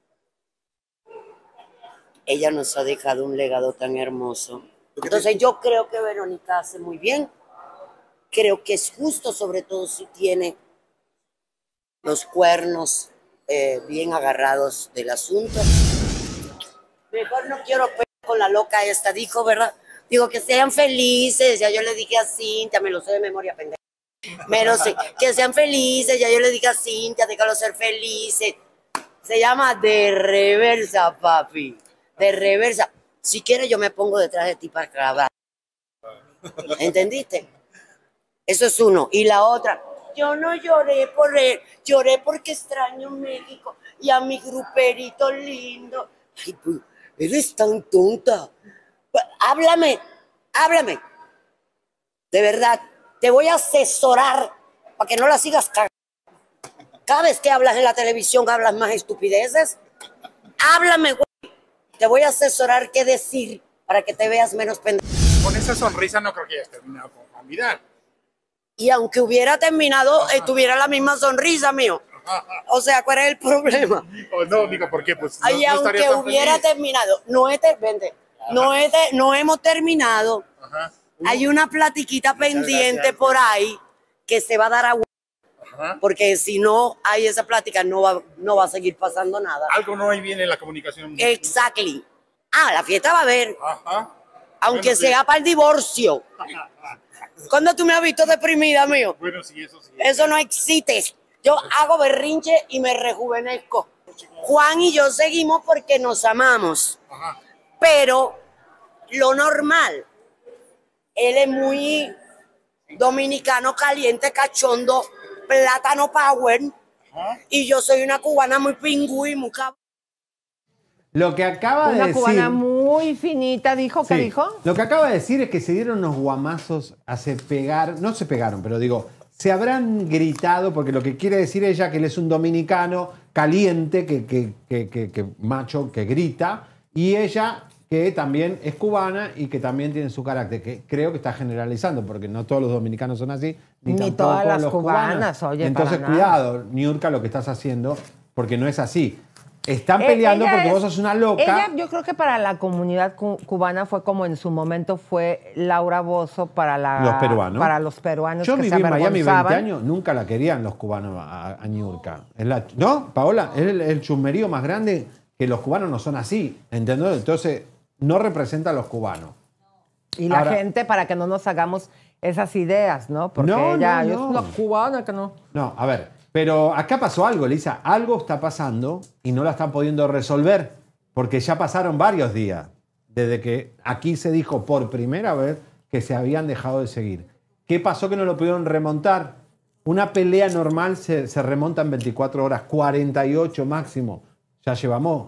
ella nos ha dejado un legado tan hermoso. Entonces yo creo que Verónica hace muy bien. Creo que es justo, sobre todo si tiene los cuernos bien agarrados del asunto. Mejor no quiero pelear con la loca esta, dijo, ¿verdad? Digo, que sean felices, ya yo le dije a Cintia, me lo sé de memoria, pendeja. Pero sí, que sean felices, ya yo le dije a Cintia, déjalo ser felices. Se llama de reversa, papi. De reversa. Si quieres yo me pongo detrás de ti para grabar. ¿Entendiste? Eso es uno. Y la otra, yo no lloré por él, lloré porque extraño México y a mi gruperito lindo. Ay, pues, eres tan tonta. Háblame. De verdad, te voy a asesorar para que no la sigas cagando. Cada vez que hablas en la televisión, hablas más estupideces. Háblame, güey. Te voy a asesorar qué decir para que te veas menos pendejo. Con esa sonrisa no creo que hayas terminado con Juan Vidal. Y aunque hubiera terminado, tuviera la misma sonrisa, mío. O sea, ¿cuál es el problema? Oh, no, digo, ¿por qué? Pues Y aunque hubiera terminado, no hemos terminado. Ajá. Hay una platiquita pendiente por ahí que se va a dar a porque si no hay esa plática no va a seguir pasando nada. Algo no hay bien en la comunicación. Exactly. La fiesta va a haber. Ajá. Aunque Bueno, sea para el divorcio. ¿Cuándo tú me has visto deprimida, mío? Bueno, sí, eso sí. Eso no existe. Yo hago berrinche y me rejuvenezco. Juan y yo seguimos porque nos amamos. Ajá. Pero lo normal, él es muy dominicano, caliente, cachondo, plátano power. Ajá. Y yo soy una cubana muy pingüí, muy cabrón. Lo que acaba de Una decir... cubana muy finita, dijo. ¿Qué Sí. dijo? Lo que acaba de decir es que se dieron unos guamazos a se pegar, no se pegaron, pero digo, se habrán gritado, porque lo que quiere decir ella que él es un dominicano caliente, que macho, que grita, y ella que también es cubana y que también tiene su carácter, que creo que está generalizando, porque no todos los dominicanos son así, ni tampoco todas las los cubanas, oye, Entonces, para nada. cuidado, Niurka, lo que estás haciendo, porque no es así. Están peleando porque vos sos una loca. Ella, yo creo que para la comunidad cubana fue como en su momento fue Laura Bozzo para Los peruanos. Para los peruanos Yo que viví se en Miami 20 avergonzaban. años, nunca la querían los cubanos a Niurka. ¿No, Paola? Es el chusmerío más grande, que los cubanos no son así, ¿entendés? Entonces, no representa a los cubanos. Y la Ahora- gente, para que no nos hagamos esas ideas, ¿no? Porque No, ella no, es no. una cubana que no. No, a ver, pero acá pasó algo, Lisa. Algo está pasando y no la están pudiendo resolver, porque ya pasaron varios días desde que aquí se dijo por primera vez que se habían dejado de seguir. ¿Qué pasó que no lo pudieron remontar? Una pelea normal se remonta en 24 horas, 48 máximo. Ya llevamos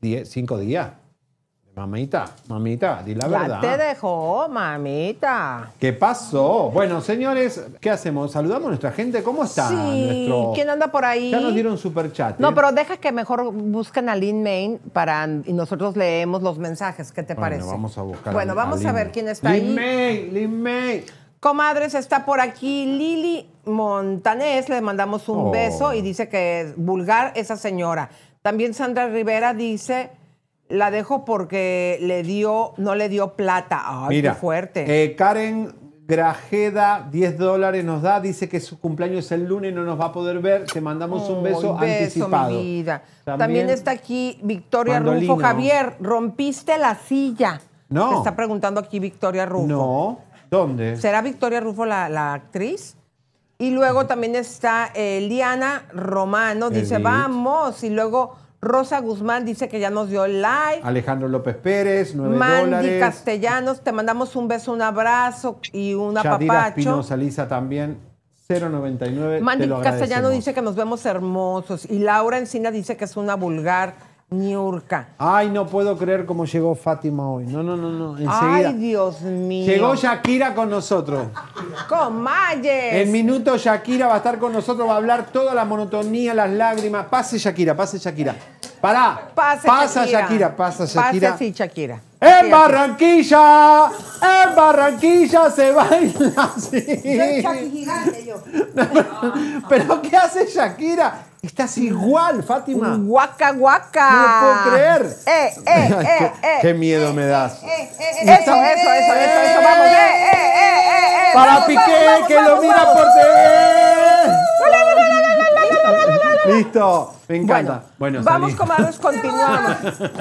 5 días. Mamita, di la verdad. Ya te dejó, mamita. ¿Qué pasó? Bueno, señores, ¿qué hacemos? ¿Saludamos a nuestra gente? ¿Cómo está nuestro...? ¿Quién anda por ahí? Ya nos dieron superchat. No, pero deja que mejor busquen a Lin Main y nosotros leemos los mensajes. ¿Qué te parece? Bueno, vamos a buscar. Bueno, vamos a ver quién está ahí. Lin May. Comadres, está por aquí Lili Montanés. Le mandamos un beso y dice que es vulgar esa señora. También Sandra Rivera dice... La dejo porque no le dio plata. Ay, Mira, qué fuerte. Karen Grajeda, $10 nos da. Dice que su cumpleaños es el lunes y no nos va a poder ver. Te mandamos un beso anticipado. Mi vida. También está aquí Victoria Mandolino. Rufo. Javier, rompiste la silla. No. Te está preguntando aquí Victoria Rufo. No. ¿Dónde? ¿Será Victoria Rufo la actriz? Y luego también está Liana Romano. Dice, Edith. vamos. Y luego... Rosa Guzmán dice que ya nos dio el like. Alejandro López Pérez, $9. Mandy Castellanos, te mandamos un beso, un abrazo y un Yadira apapacho. Espinosa Lisa también, 099. Mandy te lo Castellano agradecemos. dice que nos vemos hermosos. Y Laura Encina dice que es una vulgar ñurca. Ay, no puedo creer cómo llegó Fátima hoy. No. Enseguida. Ay, Dios mío. Llegó Shakira con nosotros. Comayes. En minuto Shakira va a estar con nosotros, va a hablar toda la monotonía, las lágrimas. Pase Shakira. Pará. Pasa Shakira. Pase así, Shakira. En Barranquilla se baila así. Soy Shakira gigante yo. ¿Pero qué hace Shakira? Estás igual, Fátima. Guaca, guaca. No lo puedo creer. Qué miedo me das. Eso, vamos. Para Piqué, que lo mira por TV. Listo, me encanta. Bueno, vamos, comadres, continuamos.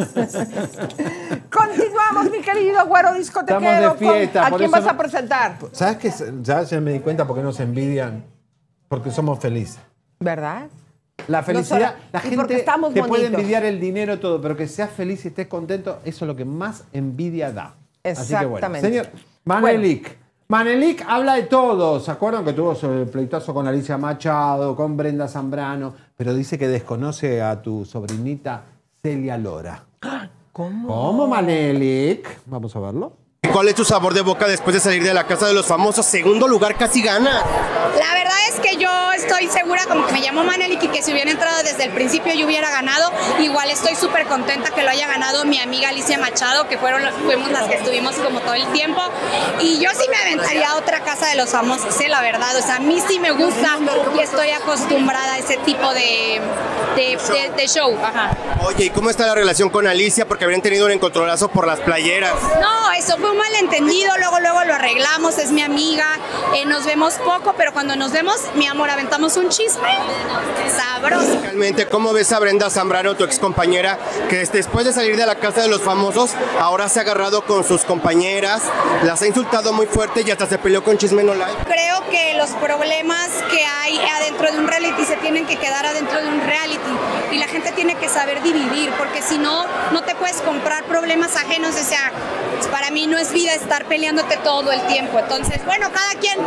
Continuamos, mi querido güero discotequero. Estamos de fiesta. ¿A quién vas a presentar? ¿Sabes qué? Ya me di cuenta por qué nos envidian. Porque somos felices. ¿Verdad? La felicidad, la gente te puede envidiar el dinero y todo, pero que seas feliz y estés contento, eso es lo que más envidia da. Exactamente. Así que bueno. Señor, Manelik. Manelik habla de todo. ¿Se acuerdan que tuvo el pleitazo con Alicia Machado, con Brenda Zambrano? Pero dice que desconoce a tu sobrinita Celia Lora. ¿Cómo, Manelik? Vamos a verlo. ¿Cuál es tu sabor de boca después de salir de la casa de los famosos? Segundo lugar, casi gana. La verdad es que yo estoy segura, como que me llamó Manelik, y que si hubiera entrado desde el principio yo hubiera ganado. Igual estoy súper contenta que lo haya ganado mi amiga Alicia Machado, que fuimos las que estuvimos como todo el tiempo. Y yo sí me aventaría a otra casa de los famosos, la verdad. O sea, a mí sí me gusta y estoy acostumbrada a ese tipo de show. Ajá. Oye, ¿y cómo está la relación con Alicia? Porque habrían tenido un encontronazo por las playeras. No, eso fue un malentendido, luego lo arreglamos, es mi amiga, nos vemos poco, pero cuando nos vemos, mi amor, aventamos un chisme sabroso. Realmente, ¿cómo ves a Brenda Zambrano, tu excompañera, que después de salir de la casa de los famosos, ahora se ha agarrado con sus compañeras, las ha insultado muy fuerte y hasta se peleó con Chisme No Like? Creo que los problemas que hay adentro de un reality se tienen que quedar adentro de un reality y la gente tiene que saber dividir, porque si no, no te puedes comprar problemas ajenos. O sea, para mí no es vida estar peleándote todo el tiempo. Entonces, bueno, a cada quien.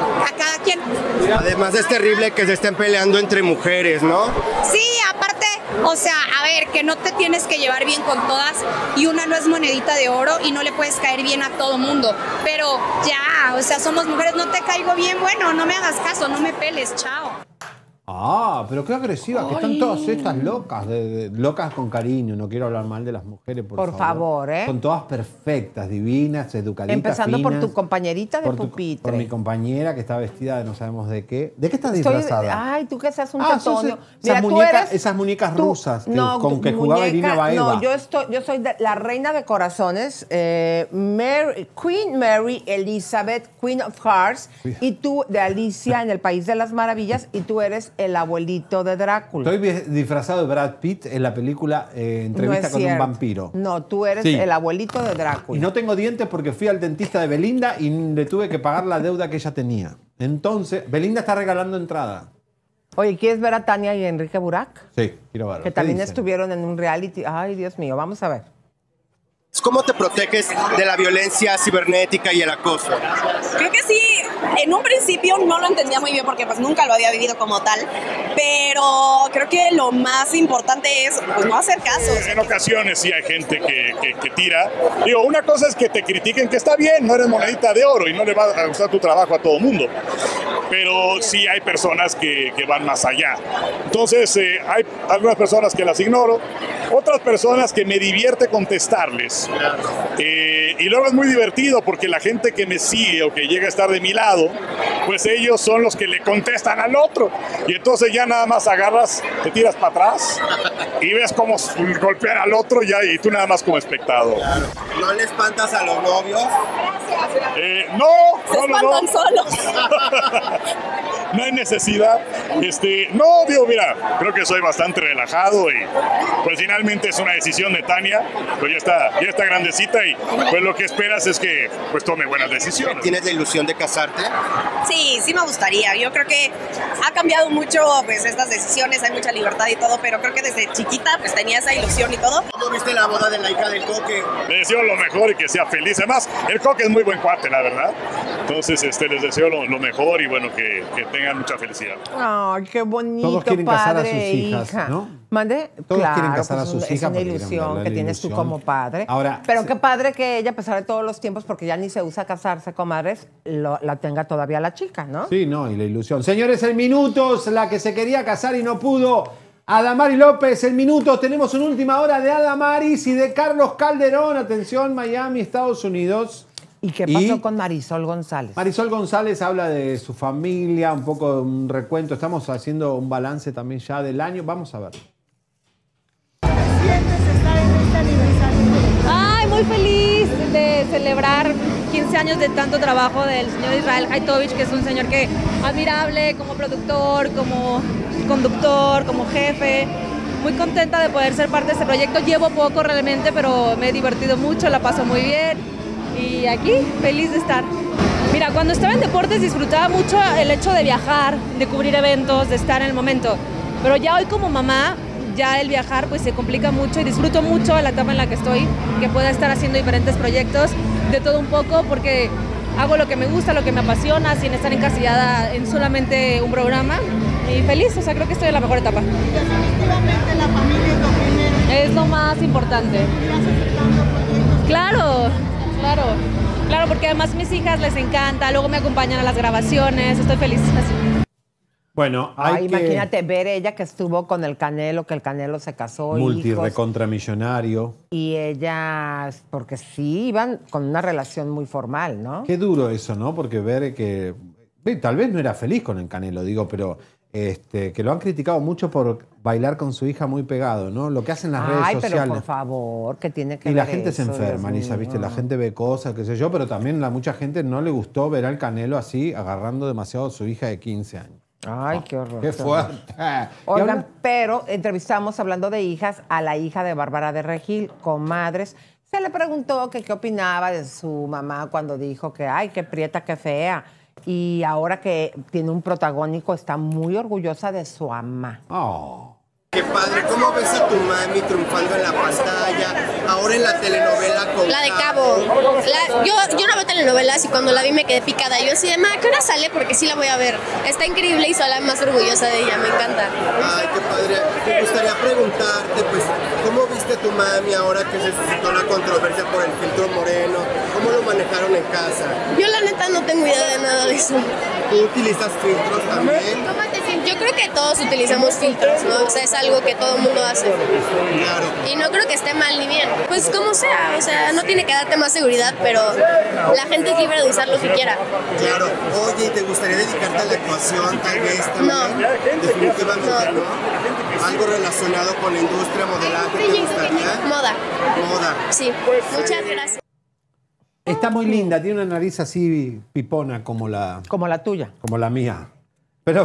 Además es terrible que se estén peleando entre mujeres, ¿no? Sí, aparte, o sea, a ver, que no te tienes que llevar bien con todas y una no es monedita de oro y no le puedes caer bien a todo mundo. Pero ya, o sea, somos mujeres, no te caigo bien, bueno, no me hagas caso, no me peles, chao. Ah, pero qué agresiva, que están todas estas locas, locas con cariño. No quiero hablar mal de las mujeres, por favor. Son todas perfectas, divinas, educaditas, empezando finas, por tu compañerita de pupitre. Por mi compañera que está vestida de no sabemos de qué. ¿De qué estás disfrazada? Ay, tú que seas un tetonio. Esas muñecas rusas con que jugaba Irina Baeva. No, yo soy la reina de corazones, Queen Mary Elizabeth, Queen of Hearts, y tú de Alicia en el País de las Maravillas, y tú eres el abuelito de Drácula. Estoy disfrazado de Brad Pitt en la película Entrevista con un vampiro. No, tú eres el abuelito de Drácula. Y no tengo dientes porque fui al dentista de Belinda y le tuve que pagar la deuda que ella tenía. Entonces, Belinda está regalando entrada. Oye, ¿quieres ver a Tania y Enrique Burak? Sí, quiero verlo. Que también estuvieron en un reality. Ay, Dios mío, vamos a ver. ¿Cómo te proteges de la violencia cibernética y el acoso? Creo que sí, en un principio no lo entendía muy bien porque pues nunca lo había vivido como tal, pero creo que lo más importante es pues no hacer caso. En ocasiones sí hay gente que tira. Digo, una cosa es que te critiquen, que está bien, no eres monedita de oro y no le va a gustar tu trabajo a todo mundo, pero sí hay personas que van más allá. Entonces hay algunas personas que las ignoro, otras personas que me divierte contestarles. Y luego es muy divertido porque la gente que me sigue o que llega a estar de mi lado, pues ellos son los que le contestan al otro. Y entonces ya nada más agarras, te tiras para atrás y ves cómo golpear al otro ya, y tú nada más como espectador. ¿No le espantas a los novios? Se espantan solos. No hay necesidad. No, digo, mira, creo que soy bastante relajado y pues finalmente es una decisión de Tania, pues ya está grandecita y pues lo que esperas es que pues tome buenas decisiones. ¿Tienes la ilusión de casarte? Sí me gustaría. Yo creo que ha cambiado mucho pues estas decisiones, hay mucha libertad y todo, pero creo que desde chiquita pues tenía esa ilusión y todo. ¿Cómo viste la boda de la hija del Coque? Les dio lo mejor y que sea feliz. Además, el Coque es muy buen cuate, la verdad. Entonces, les deseo lo mejor y bueno, que tengan mucha felicidad. Ay, qué bonito. Todos quieren casar a sus padre, hijas, hija. ¿no? ¿Mande? Todos Claro, quieren casar a pues, sus hijas. Es una porque ilusión la que tienes tú ilusión. como padre. Ahora, pero qué padre que ella, a pesar de todos los tiempos, porque ya ni se usa casarse, comadres, la tenga todavía la chica, ¿no? Sí, no, y la ilusión. Señores, en minutos, la que se quería casar y no pudo, Adamari López. En minutos tenemos una última hora de Adamaris y de Carlos Calderón. Atención, Miami, Estados Unidos. ¿Y qué pasó con Marisol González? Marisol González habla de su familia, un poco de un recuento. Estamos haciendo un balance también ya del año. Vamos a ver. Ay, muy feliz de celebrar 15 años de tanto trabajo del señor Israel Haitovich, que es un señor que admirable como productor, como conductor, como jefe. Muy contenta de poder ser parte de este proyecto. Llevo poco realmente, pero me he divertido mucho, la paso muy bien. Y aquí, feliz de estar. Mira, cuando estaba en deportes disfrutaba mucho el hecho de viajar, de cubrir eventos, de estar en el momento. Pero ya hoy como mamá, ya el viajar pues se complica mucho y disfruto mucho la etapa en la que estoy, que pueda estar haciendo diferentes proyectos, de todo un poco, porque hago lo que me gusta, lo que me apasiona, sin estar encasillada en solamente un programa. Y feliz, o sea, creo que estoy en la mejor etapa. Y definitivamente la familia es lo primero. Es lo más importante. Claro, claro. Claro, porque además a mis hijas les encanta, luego me acompañan a las grabaciones, estoy feliz así. Bueno, imagínate ver ella que estuvo con el Canelo, que el Canelo se casó. Multirecondramillonario. Y ella, porque sí, iban con una relación muy formal, ¿no? Qué duro eso, ¿no? Porque ver que... Tal vez no era feliz con el Canelo, digo, pero que lo han criticado mucho por bailar con su hija muy pegado, ¿no? Lo que hacen las redes sociales. Pero por favor, que tiene que ver. Y la gente se enferma, Lisa, ¿viste? La gente ve cosas, qué sé yo, pero también a mucha gente no le gustó ver al Canelo así, agarrando demasiado a su hija de 15 años. Ay, qué horror. Qué fuerte. Oigan, pero entrevistamos, hablando de hijas, a la hija de Bárbara de Regil, comadres. Se le preguntó que qué opinaba de su mamá cuando dijo que, ay, qué prieta, qué fea. Y ahora que tiene un protagónico, está muy orgullosa de su mamá. Oh. Qué padre, ¿cómo ves a tu mami triunfando en la pantalla? Ahora en la telenovela con La de Cabo. Yo no veo telenovelas y cuando la vi me quedé picada. Yo así de, ma, ¿qué hora sale? Porque sí la voy a ver. Está increíble y soy la más orgullosa de ella, me encanta. Ay, qué padre. Me gustaría preguntarte, pues, ¿cómo viste a tu mami ahora que se suscitó la controversia por el filtro moreno? ¿Cómo lo manejaron en casa? Yo la neta no tengo idea de nada de eso. ¿Tú utilizas filtros también? Yo creo que todos utilizamos filtros, ¿no? O sea, es algo que todo el mundo hace. Claro. Y no creo que esté mal ni bien. Pues como sea, o sea, no tiene que darte más seguridad, pero la gente es libre de usar lo que quiera. Claro. Oye, ¿y te gustaría dedicarte a la actuación tal vez también? No. Definitivamente no. Algo relacionado con la industria, modelaje, ¿te gustaría? Moda. Moda. Sí. Muchas gracias. Está muy linda, tiene una nariz así pipona como la tuya. Como la mía. Pero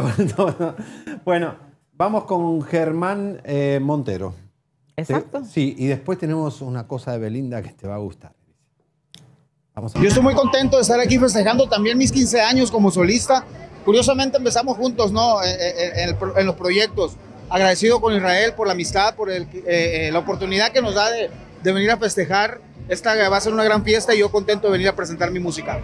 bueno, vamos con Germán Montero. Exacto. Sí, y después tenemos una cosa de Belinda que te va a gustar. Vamos a Yo estoy muy contento de estar aquí festejando también mis 15 años como solista. Curiosamente empezamos juntos, ¿no? En los proyectos. Agradecido con Israel por la amistad, por la oportunidad que nos da de venir a festejar. Esta va a ser una gran fiesta y yo contento de venir a presentar mi música.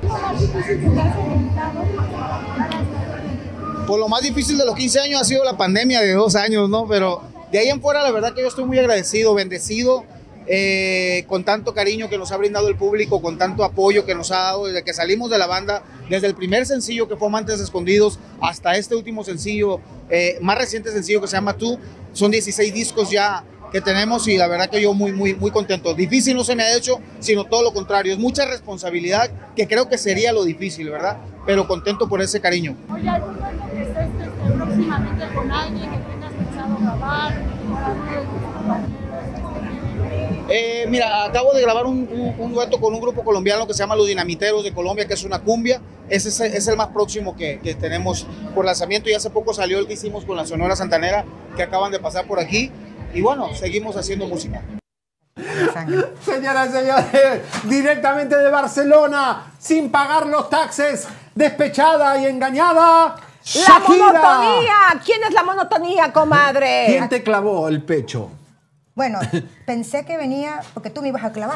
Pues lo más difícil de los 15 años ha sido la pandemia de 2 años, ¿no? Pero de ahí en fuera la verdad que yo estoy muy agradecido, bendecido, con tanto cariño que nos ha brindado el público, con tanto apoyo que nos ha dado desde que salimos de la banda, desde el primer sencillo que fue Amantes Escondidos hasta este último sencillo, más reciente sencillo que se llama Tú. Son 16 discos ya que tenemos y la verdad que yo muy contento. Difícil no se me ha hecho, sino todo lo contrario. Es mucha responsabilidad que creo que sería lo difícil, ¿verdad? Pero contento por ese cariño. Oye, ¿algún dueto que estés próximamente con alguien que tengas pensado grabar? Mira, acabo de grabar un dueto con un grupo colombiano que se llama Los Dinamiteros de Colombia, que es una cumbia. Ese es el más próximo que tenemos por lanzamiento y hace poco salió el que hicimos con la Sonora Santanera, que acaban de pasar por aquí. Y bueno, seguimos haciendo música. Señoras y señores, directamente de Barcelona, sin pagar los taxes, despechada y engañada, ¡la monotonía! ¿Quién es la monotonía, comadre? ¿Quién te clavó el pecho? Bueno, pensé que venía porque tú me ibas a clavar.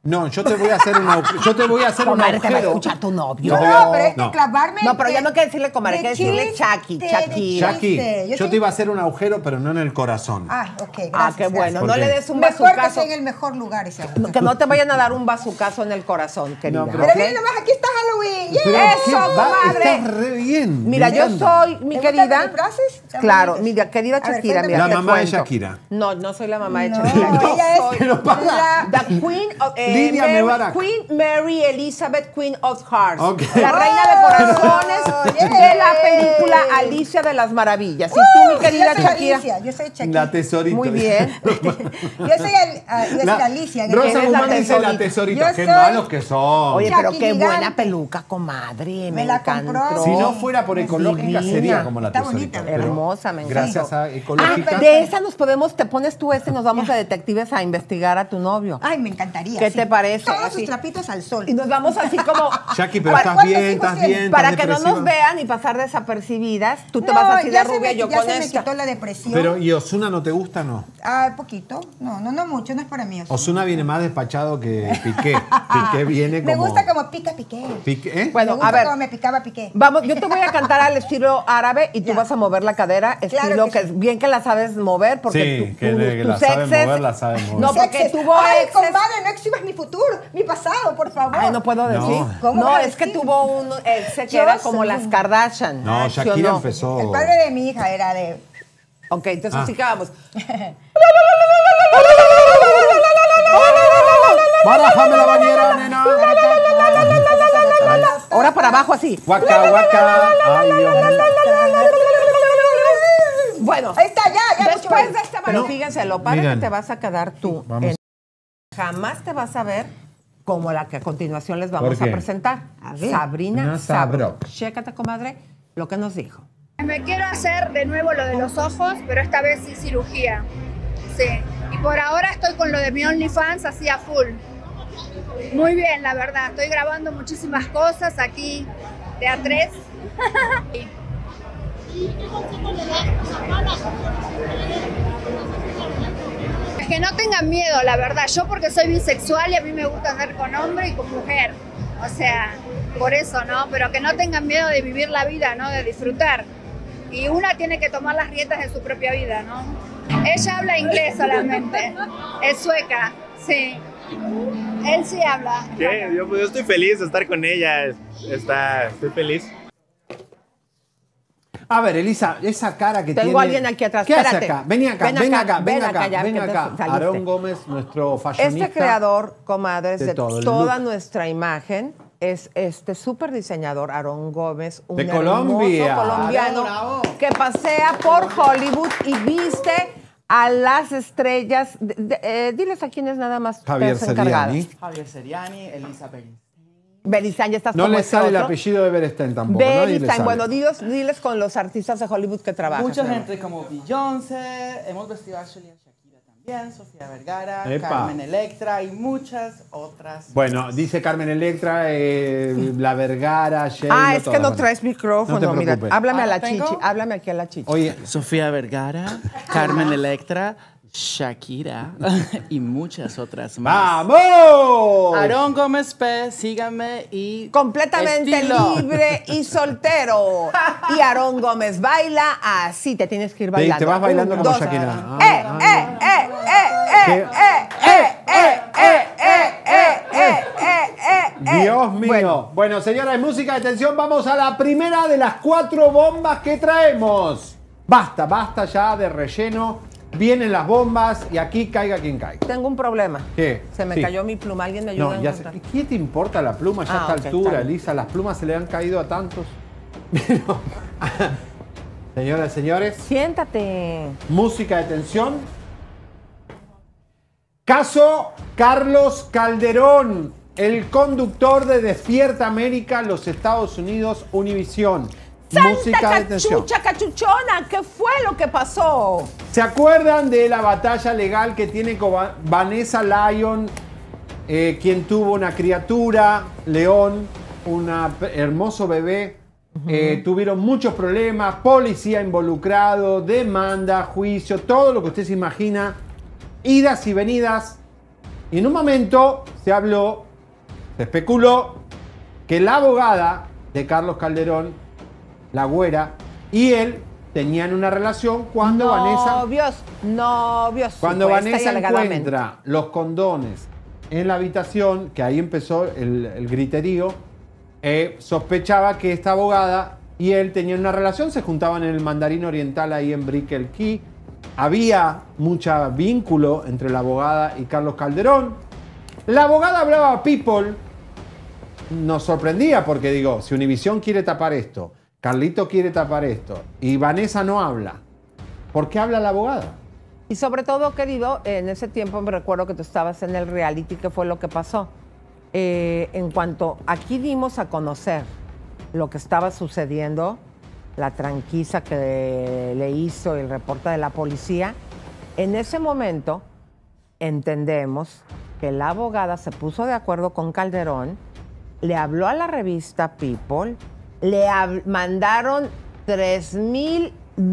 No, yo te voy a hacer una Comadre, te va a agujero. escuchar tu novio. No, pero es que clavarme. No, pero ya no hay que decirle comadre, hay que decirle Chucky. Chucky, yo te iba a hacer un agujero, pero no en el corazón. Ah, ok, gracias. Ah, qué bueno. ¿Por No qué? le des un Mejor que bazucazo. sea en el mejor lugar ese agujero. Que no te vayan a dar un bazucazo en el corazón, querida. No, Pero miren nomás, aquí está Halloween. Pero ¡Yeah! qué ¡Eso, comadre! Estás re bien. Mira, me yo encanta. soy, mi ¿Te querida. gustan mis frases? Están Claro, bonitas. mira, querida A ver, Shakira, cuéntame. mira. La te mamá de cuento. Shakira. No, no soy la mamá de No, Shakira. Yo ella es soy la- the Queen of Lidia Mebarak. Queen Mary Elizabeth, Queen of Hearts. Ok. La reina de corazones de la película Alicia de las Maravillas. Y tú, mi querida Yo soy Shakira. Alicia, yo soy Shakira. La tesorita. Muy bien. Yo soy Alicia. Rosa Eres la Guzmán dice la tesorita. tesorita. Yo Qué soy- malos que son. Oye, pero Jackie qué Gigante. buena peluca, comadre. Me la encantó. compró. Si no fuera por ecológica, Divina. sería como la Está tesorita. bonita. pero Hermosa, me encanta. Gracias a ecológica. De esa nos podemos, te pones tú y nos vamos a detectives a investigar a tu novio. Ay, me encantaría. ¿Qué sí. te parece? Todos Así. sus trapitos al sol. Y nos vamos así como... Jackie, pero Para- estás bien, ¿cuántos hijos estás tienes? bien. Para estás que no depresiva. nos vean y pasar desapercibidas, tú te No, vas así de ya se rubia, me- yo ya con se me esta. quitó la depresión. Pero, ¿y Ozuna no te gusta, no? Ah, poquito. No mucho, no es para mí. Ozuna. Ozuna viene más despachado que Piqué. Piqué viene como... Me gusta como pica Piqué. Piqué, ¿eh? Bueno, me gusta a ver. como me picaba Piqué. Vamos, yo te voy a cantar al estilo árabe y tú vas a mover la cadera, estilo que que es bien que la sabes mover porque Sí, que la tus saben exes- mover, la saben mover. No, porque Sexes. tuvo Ay, exes. comadre, no exhibas mi futuro, mi pasado, por favor. Ay, no puedo decir. No. ¿Cómo No, vas a es que decir? tuvo un ex que Yo era como soy- las Kardashian. No, ¿sí o Shakira no? empezó... El padre de mi hija era de... Ok, entonces Ah. sí que vamos. ¡Bájame la bañera, nena! Ahora para abajo así. Guaca, guaca. Ay, Dios mío. Bueno, Ahí está, ya. después de esta, bueno, No, fíjense, lo padre miren. que te vas a quedar tú. Vamos. Jamás te vas a ver como la que a continuación les vamos ¿Por a qué? presentar. ver. Sabrina Una Sabrok. Sabrok. Chécate, comadre, lo que nos dijo. Me quiero hacer de nuevo lo de los ojos, pero esta vez sin cirugía. Sí. Y por ahora estoy con lo de mi OnlyFans así a full. Muy bien, la verdad. Estoy grabando muchísimas cosas aquí de A3. Es que no tengan miedo, la verdad. Yo porque soy bisexual y a mí me gusta andar con hombre y con mujer. O sea, por eso, ¿no? Pero que no tengan miedo de vivir la vida, ¿no? De disfrutar. Y una tiene que tomar las riendas de su propia vida, ¿no? Ella habla inglés solamente. Es sueca, sí. Él sí habla. ¿Qué? Yo estoy feliz de estar con ella. Estoy feliz. A ver, Elisa, esa cara que tiene... Tengo a alguien aquí atrás. ¿Qué hace Espérate. acá? Vení acá, Ven ven acá, acá, ven ven acá, acá, ya ven que te acá. saliste. Aarón Gómez, nuestro fashionista. Este creador, comadres, de de todo el toda look. nuestra imagen es este súper diseñador, Aarón Gómez, un De hermoso Colombia. colombiano Bravo, que pasea por Hollywood y viste a las estrellas. Diles a quiénes nada más Javier te has encargado. Seriani. Javier Seriani, Elisa Beris. Beristain, ya estás No como le este sale el otro. apellido de Berestein tampoco, ¿no? Ni le Beristain, sale. bueno, diles con los artistas de Hollywood que trabajan. Mucha gente como Beyoncé, hemos vestido actually a Shakira también, Sofía Vergara, Epa. Carmen Electra y muchas otras. Bueno, dice Carmen Electra, la Vergara, Sheila, Ah, es que todas, no bueno. traes micrófono, No te mira. preocupes. Háblame a la ¿Tengo? chichi, háblame aquí a la chichi. Oye, Sofía Vergara, Carmen Electra, Shakira y muchas otras más. ¡Vamos! Aarón Gómez P, síganme y Completamente estilo. libre y soltero. Y Aarón Gómez baila así, te tienes que ir bailando. Te vas bailando Un, como dos. Shakira. Dios mío. Bueno, señora de música de tensión, vamos a la primera de las 4 bombas que traemos. Basta, basta ya de relleno. Vienen las bombas y aquí caiga quien caiga. Tengo un problema. ¿Qué? Se me Sí. cayó mi pluma. ¿Alguien me ayuda No, a ya encontrar? sé. ¿Qué te importa la pluma ya a esta ok, altura, está bien. Elisa? Las plumas se le han caído a tantos. Pero, señoras y señores, Siéntate. música de tensión. Caso Carlos Calderón, el conductor de Despierta América, los Estados Unidos, Univisión. Música ¡Santa de tensión. cachucha, cachuchona! ¿Qué fue lo que pasó? ¿Se acuerdan de la batalla legal que tiene con Vanessa Lyon, quien tuvo una criatura, León, un hermoso bebé? Tuvieron muchos problemas, policía involucrado, demanda, juicio, todo lo que usted se imagina, idas y venidas. Y en un momento se especuló que la abogada de Carlos Calderón, la güera, y él tenían una relación cuando Novios. Cuando Vanessa alegadamente encuentra los condones en la habitación, que ahí empezó el griterío, sospechaba que esta abogada y él tenían una relación, se juntaban en el Mandarín Oriental ahí en Brickell Key. Había mucho vínculo entre la abogada y Carlos Calderón. La abogada hablaba a People. Nos sorprendía porque digo, si Univisión quiere tapar esto, Carlito quiere tapar esto y Vanessa no habla, ¿por qué habla la abogada? Y sobre todo, querido, en ese tiempo me recuerdo que tú estabas en el reality, ¿qué fue lo que pasó? En cuanto aquí dimos a conocer lo que estaba sucediendo, la tranquiza que le hizo el reporte de la policía, en ese momento entendemos que la abogada se puso de acuerdo con Calderón, le habló a la revista People, le mandaron $3,000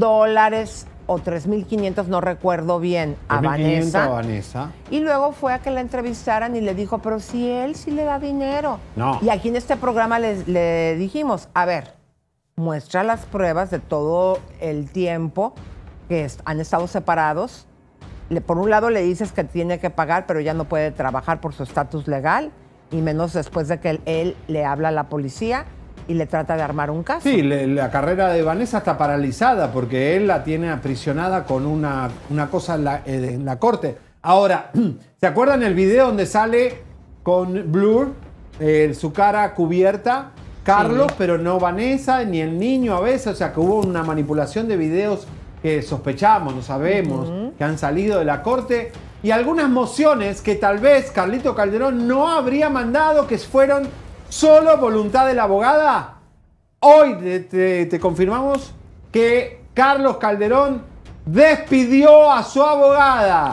o 3,500, no recuerdo bien, a Vanessa. Y luego fue a que la entrevistaran y le dijo, pero si él sí le da dinero. No. Y aquí en este programa le dijimos, a ver, muestra las pruebas de todo el tiempo que han estado separados. Por un lado le dices que tiene que pagar, pero ya no puede trabajar por su estatus legal, y menos después de que él le habla a la policía y le trata de armar un caso. Sí, la carrera de Vanessa está paralizada porque él la tiene aprisionada con una cosa en la corte. Ahora, ¿se acuerdan el video donde sale con blur, su cara cubierta, Carlos, sí, pero no Vanessa, ni el niño a veces? O sea, que hubo una manipulación de videos que sospechamos, no sabemos, que han salido de la corte. Y algunas mociones que tal vez Carlito Calderón no habría mandado, que fueron solo voluntad de la abogada. Hoy te confirmamos que Carlos Calderón despidió a su abogada.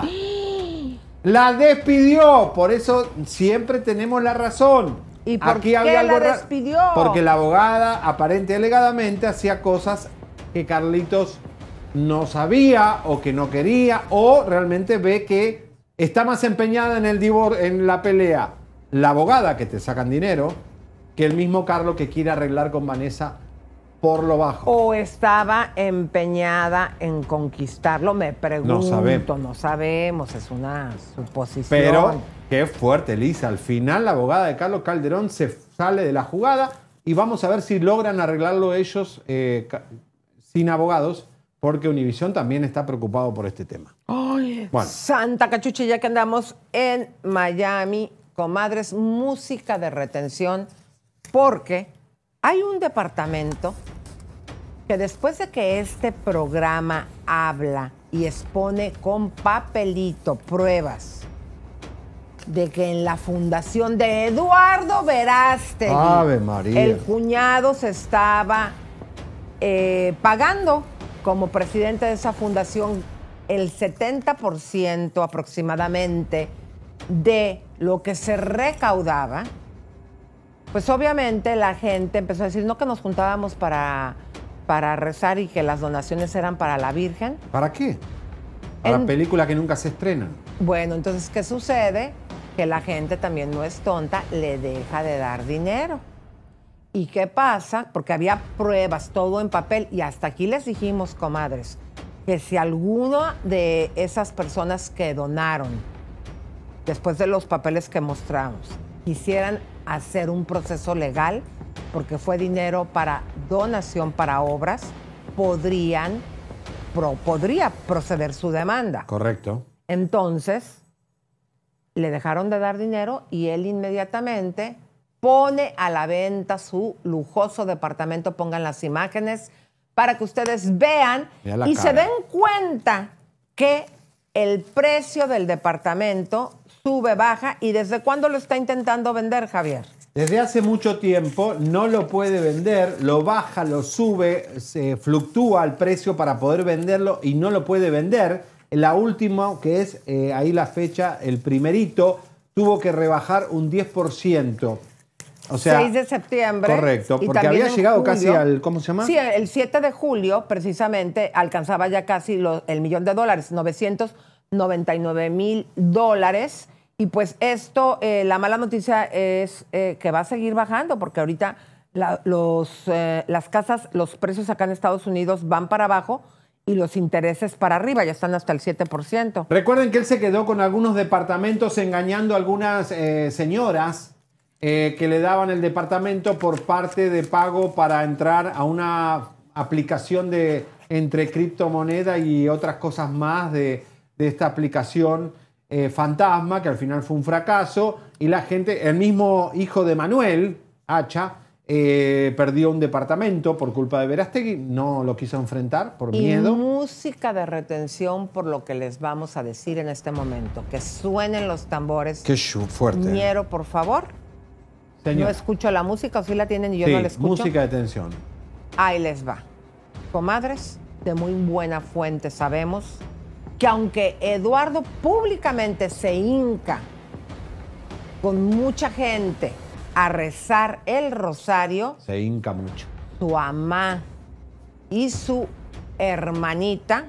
La despidió. Por eso siempre tenemos la razón. ¿Y por qué la despidió? Porque la abogada, aparente y alegadamente, hacía cosas que Carlitos no sabía o que no quería, o realmente ve que está más empeñada en la pelea la abogada, que te sacan dinero, que el mismo Carlos que quiere arreglar con Vanessa por lo bajo. O estaba empeñada en conquistarlo, me pregunto. No sabemos, es una suposición. Pero qué fuerte, Lisa. Al final la abogada de Carlos Calderón se sale de la jugada y vamos a ver si logran arreglarlo ellos sin abogados, porque Univisión también está preocupado por este tema. Ay, bueno. Santa cachucha, ya que andamos en Miami, comadres, música de retención, porque hay un departamento que después de que este programa habla y expone con papelito pruebas de que en la fundación de Eduardo Verástegui, Ave María, el cuñado se estaba pagando como presidente de esa fundación el 70% aproximadamente de lo que se recaudaba, pues obviamente la gente empezó a decir, no, que nos juntábamos para rezar y que las donaciones eran para la Virgen. ¿Para qué? Para películas que nunca se estrenan. Bueno, entonces, ¿qué sucede? Que la gente también no es tonta, le deja de dar dinero. ¿Y qué pasa? Porque había pruebas, todo en papel, y hasta aquí les dijimos, comadres, que si alguna de esas personas que donaron, después de los papeles que mostramos, quisieran hacer un proceso legal, porque fue dinero para donación para obras, podría proceder su demanda. Correcto. Entonces, le dejaron de dar dinero y él inmediatamente pone a la venta su lujoso departamento. Pongan las imágenes para que ustedes vean y se den cuenta que el precio del departamento sube, baja. ¿Y desde cuándo lo está intentando vender, Javier? Desde hace mucho tiempo. No lo puede vender, lo baja, lo sube, se fluctúa el precio para poder venderlo y no lo puede vender. La última, que es ahí la fecha, el primerito, tuvo que rebajar un 10%. O sea, 6 de septiembre. Correcto, porque había llegado casi al, ¿cómo se llama? Sí, el 7 de julio, precisamente, alcanzaba ya casi el $1,000,000, $999,000. Y pues esto, la mala noticia es que va a seguir bajando, porque ahorita las casas, los precios acá en Estados Unidos van para abajo y los intereses para arriba, ya están hasta el 7%. Recuerden que él se quedó con algunos departamentos engañando a algunas señoras que le daban el departamento por parte de pago para entrar a una aplicación entre criptomoneda y otras cosas más de esta aplicación fantasma, que al final fue un fracaso, y la gente, el mismo hijo de Manuel, Hacha, perdió un departamento por culpa de Verástegui, no lo quiso enfrentar por miedo. Y música de retención por lo que les vamos a decir en este momento. Que suenen los tambores. Qué fuerte. Ñero, por favor. Señor. No escucho la música, o sí la tienen y yo sí, no la escucho. Música de tensión. Ahí les va. Comadres, de muy buena fuente sabemos que aunque Eduardo públicamente se hinca con mucha gente a rezar el rosario, se hinca mucho. Su mamá y su hermanita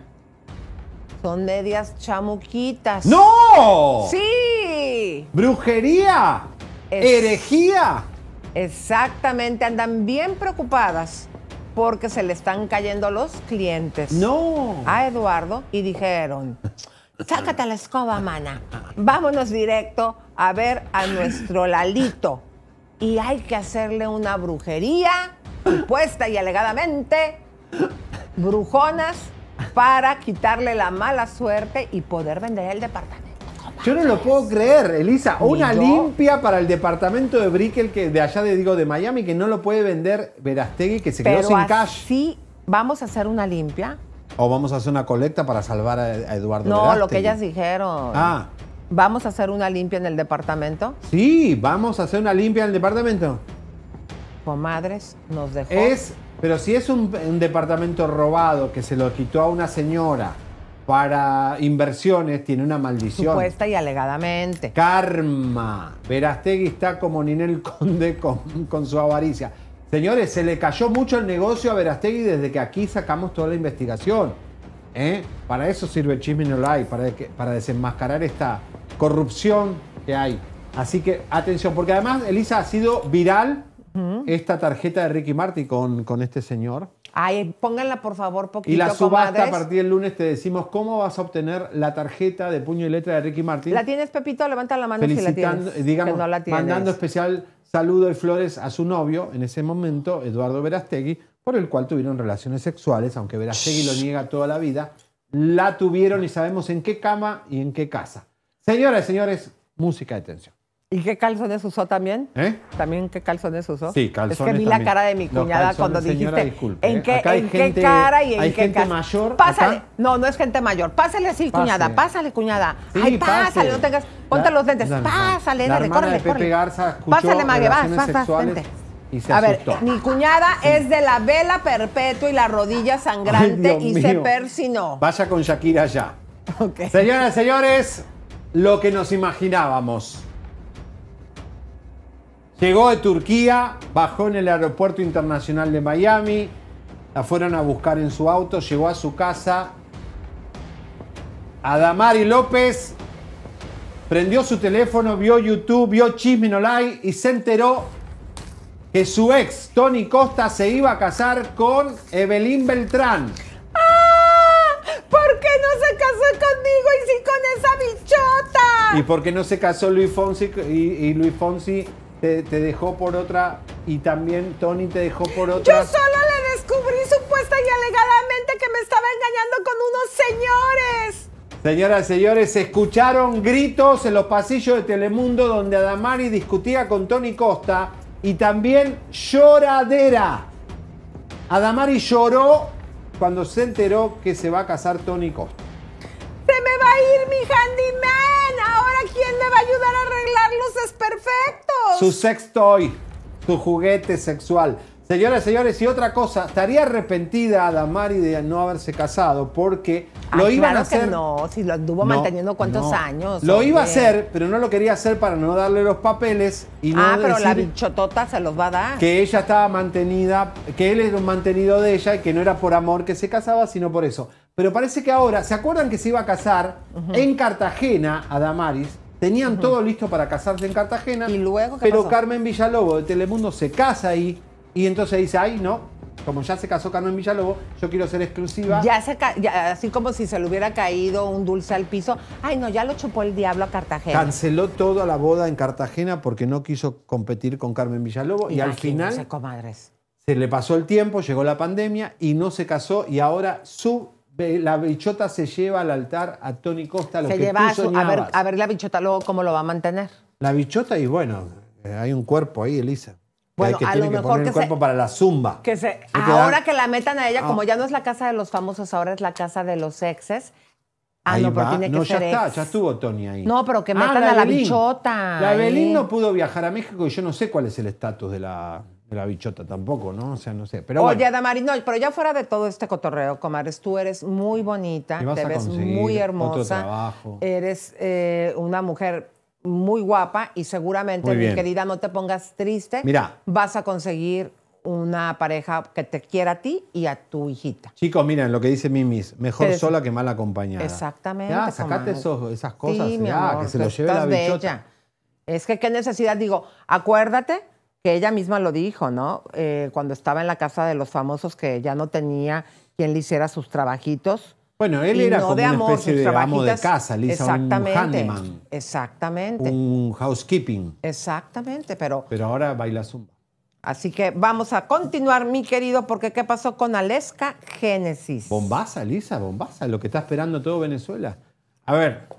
son medias chamuquitas. ¡No! ¡Sí! ¡Brujería! ¡Herejía! Exactamente, andan bien preocupadas porque se le están cayendo los clientes. ¡No! A Eduardo y dijeron, sácate la escoba, mana. Vámonos directo a ver a nuestro Lalito. Y hay que hacerle una brujería, supuesta y alegadamente, brujonas, para quitarle la mala suerte y poder vender el departamento. Yo no lo puedo creer, Elisa. Una limpia para el departamento de Brickell, que de allá de Miami, que no lo puede vender Verástegui, que se quedó sin cash. Sí, vamos a hacer una limpia. O vamos a hacer una colecta para salvar a Eduardo No, Verástegui. lo que ellas dijeron. Ah. ¿Vamos a hacer una limpia en el departamento? Sí, vamos a hacer una limpia en el departamento. Comadres, nos dejó. Pero si es un departamento robado que se lo quitó a una señora para inversiones, tiene una maldición. Supuesta y alegadamente. Karma. Verástegui está como Ninel Conde con su avaricia. Señores, se le cayó mucho el negocio a Verástegui desde que aquí sacamos toda la investigación. Para eso sirve Chisme No Like, para desenmascarar esta corrupción que hay. Así que atención, porque además, Elisa, ha sido viral esta tarjeta de Ricky Martin con este señor. Ay, pónganla por favor poquito, y la subasta, comadres. a partir del lunes te decimos cómo vas a obtener la tarjeta de puño y letra de Ricky Martin. ¿La tienes, Pepito? Levanta la mano si la tienes. Digamos, que no la tienes. mandando especial saludo y flores a su novio, en ese momento, Eduardo Verástegui, por el cual tuvieron relaciones sexuales, aunque Verástegui lo niega toda la vida. La tuvieron y sabemos en qué cama y en qué casa. Señoras y señores, música de tensión. ¿Y qué calzones usó también? ¿También qué calzones usó? Sí, calzones. Es que vi también. la cara de mi cuñada cuando señora, dijiste disculpe, en qué, acá hay en gente, qué cara y en hay qué gente casa. mayor. Pásale. Acá. No, no es gente mayor. Pásale así, cuñada. Pásale, cuñada. Sí, ay, pásale, pase. no tengas. Ponte los lentes. Pásale, la dale, hermana córrele, de Pepe córrele. Garza escuchó Pásale, Mague, vas, relaciones sexuales vente. y se A ver, asustó. mi cuñada es de la vela perpetua y la rodilla sangrante Ay, y Dios se mío. persinó. Vaya con Shakira ya. Okay. Señoras y señores, lo que nos imaginábamos. Llegó de Turquía, bajó en el aeropuerto internacional de Miami, la fueron a buscar en su auto, llegó a su casa. Adamari López prendió su teléfono, vio YouTube, vio Chisme No Like y se enteró que su ex, Tony Costa, se iba a casar con Evelyn Beltrán. ¿Por qué no se casó conmigo y sí con esa bichota? ¿Y por qué no se casó Luis Fonsi y Luis Fonsi te dejó por otra y también Tony te dejó por otra? Yo solo le descubrí supuesta y alegadamente que me estaba engañando con unos señores. Señoras y señores, se escucharon gritos en los pasillos de Telemundo donde Adamari discutía con Tony Costa y también lloradera. Adamari lloró cuando se enteró que se va a casar Tony Costa. ¡Se me va a ir mi handyman! ¿Ahora quién me va a ayudar a arreglar los desperfectos? Su sex toy, su juguete sexual. Señoras y señores, y otra cosa, estaría arrepentida Adamari de no haberse casado porque lo iban a hacer. Que no, si lo anduvo manteniendo cuántos años. Lo iba a hacer, pero no lo quería hacer para no darle los papeles y no pero decir la bichotota se los va a dar. que ella estaba mantenida, que él era un mantenido de ella y que no era por amor que se casaba, sino por eso. Pero parece que ahora, ¿se acuerdan que se iba a casar en Cartagena, Adamaris? Tenían todo listo para casarse en Cartagena. ¿Y luego qué pero pasó? Carmen Villalobos de Telemundo se casa ahí y entonces dice, ay, no, como ya se casó Carmen Villalobos, yo quiero ser exclusiva. Ya, así como si se le hubiera caído un dulce al piso. Ay, no, ya lo chupó el diablo a Cartagena. Canceló toda la boda en Cartagena porque no quiso competir con Carmen Villalobos y al final comadres. se le pasó el tiempo, llegó la pandemia y no se casó y ahora la bichota se lleva al altar a Tony Costa, lo Se que lleva tú soñabas. a ver la bichota luego cómo lo va a mantener. La bichota y bueno, hay un cuerpo ahí, Elisa. Bueno, que a tiene lo que mejor poner que el cuerpo para la zumba. Ahora que la metan a ella, Ah. como ya no es la casa de los famosos, ahora es la casa de los exes. Ahí no, pero va. tiene que No, ser ya está, ex. ya estuvo Tony ahí. No, pero que metan a la bichota. La Belín ahí. no pudo viajar a México y yo no sé cuál es el estatus de la bichota tampoco, ¿no? O sea, no sé. Pero Oye, bueno, Adamari, no, pero ya fuera de todo este cotorreo, comadres, tú eres muy bonita, Y vas te a ves conseguir muy otro hermosa, trabajo. eres una mujer muy guapa y seguramente, Muy mi bien. querida, no te pongas triste. Mirá. Vas a conseguir una pareja que te quiera a ti y a tu hijita. chicos, miren lo que dice Mimis. Mejor ¿Qué dice? sola que mal acompañada. Exactamente. Ya, sacate comadre. esas cosas, Sí, mi ya, amor, que se tú lo lleve la estás bichota. bella. Es que qué necesidad, digo, acuérdate que ella misma lo dijo, ¿no? Cuando estaba en la casa de los famosos, que ya no tenía quien le hiciera sus trabajitos. Bueno, él Y era no como de una amor, especie sus de amo de trabajitas. casa, Lisa, un Exactamente. handyman, Exactamente. un housekeeping. Exactamente, pero ahora baila zumba. así que vamos a continuar, mi querido, porque ¿qué pasó con Aleska Génesis? Bombaza, Lisa, bombaza, lo que está esperando todo Venezuela. A ver,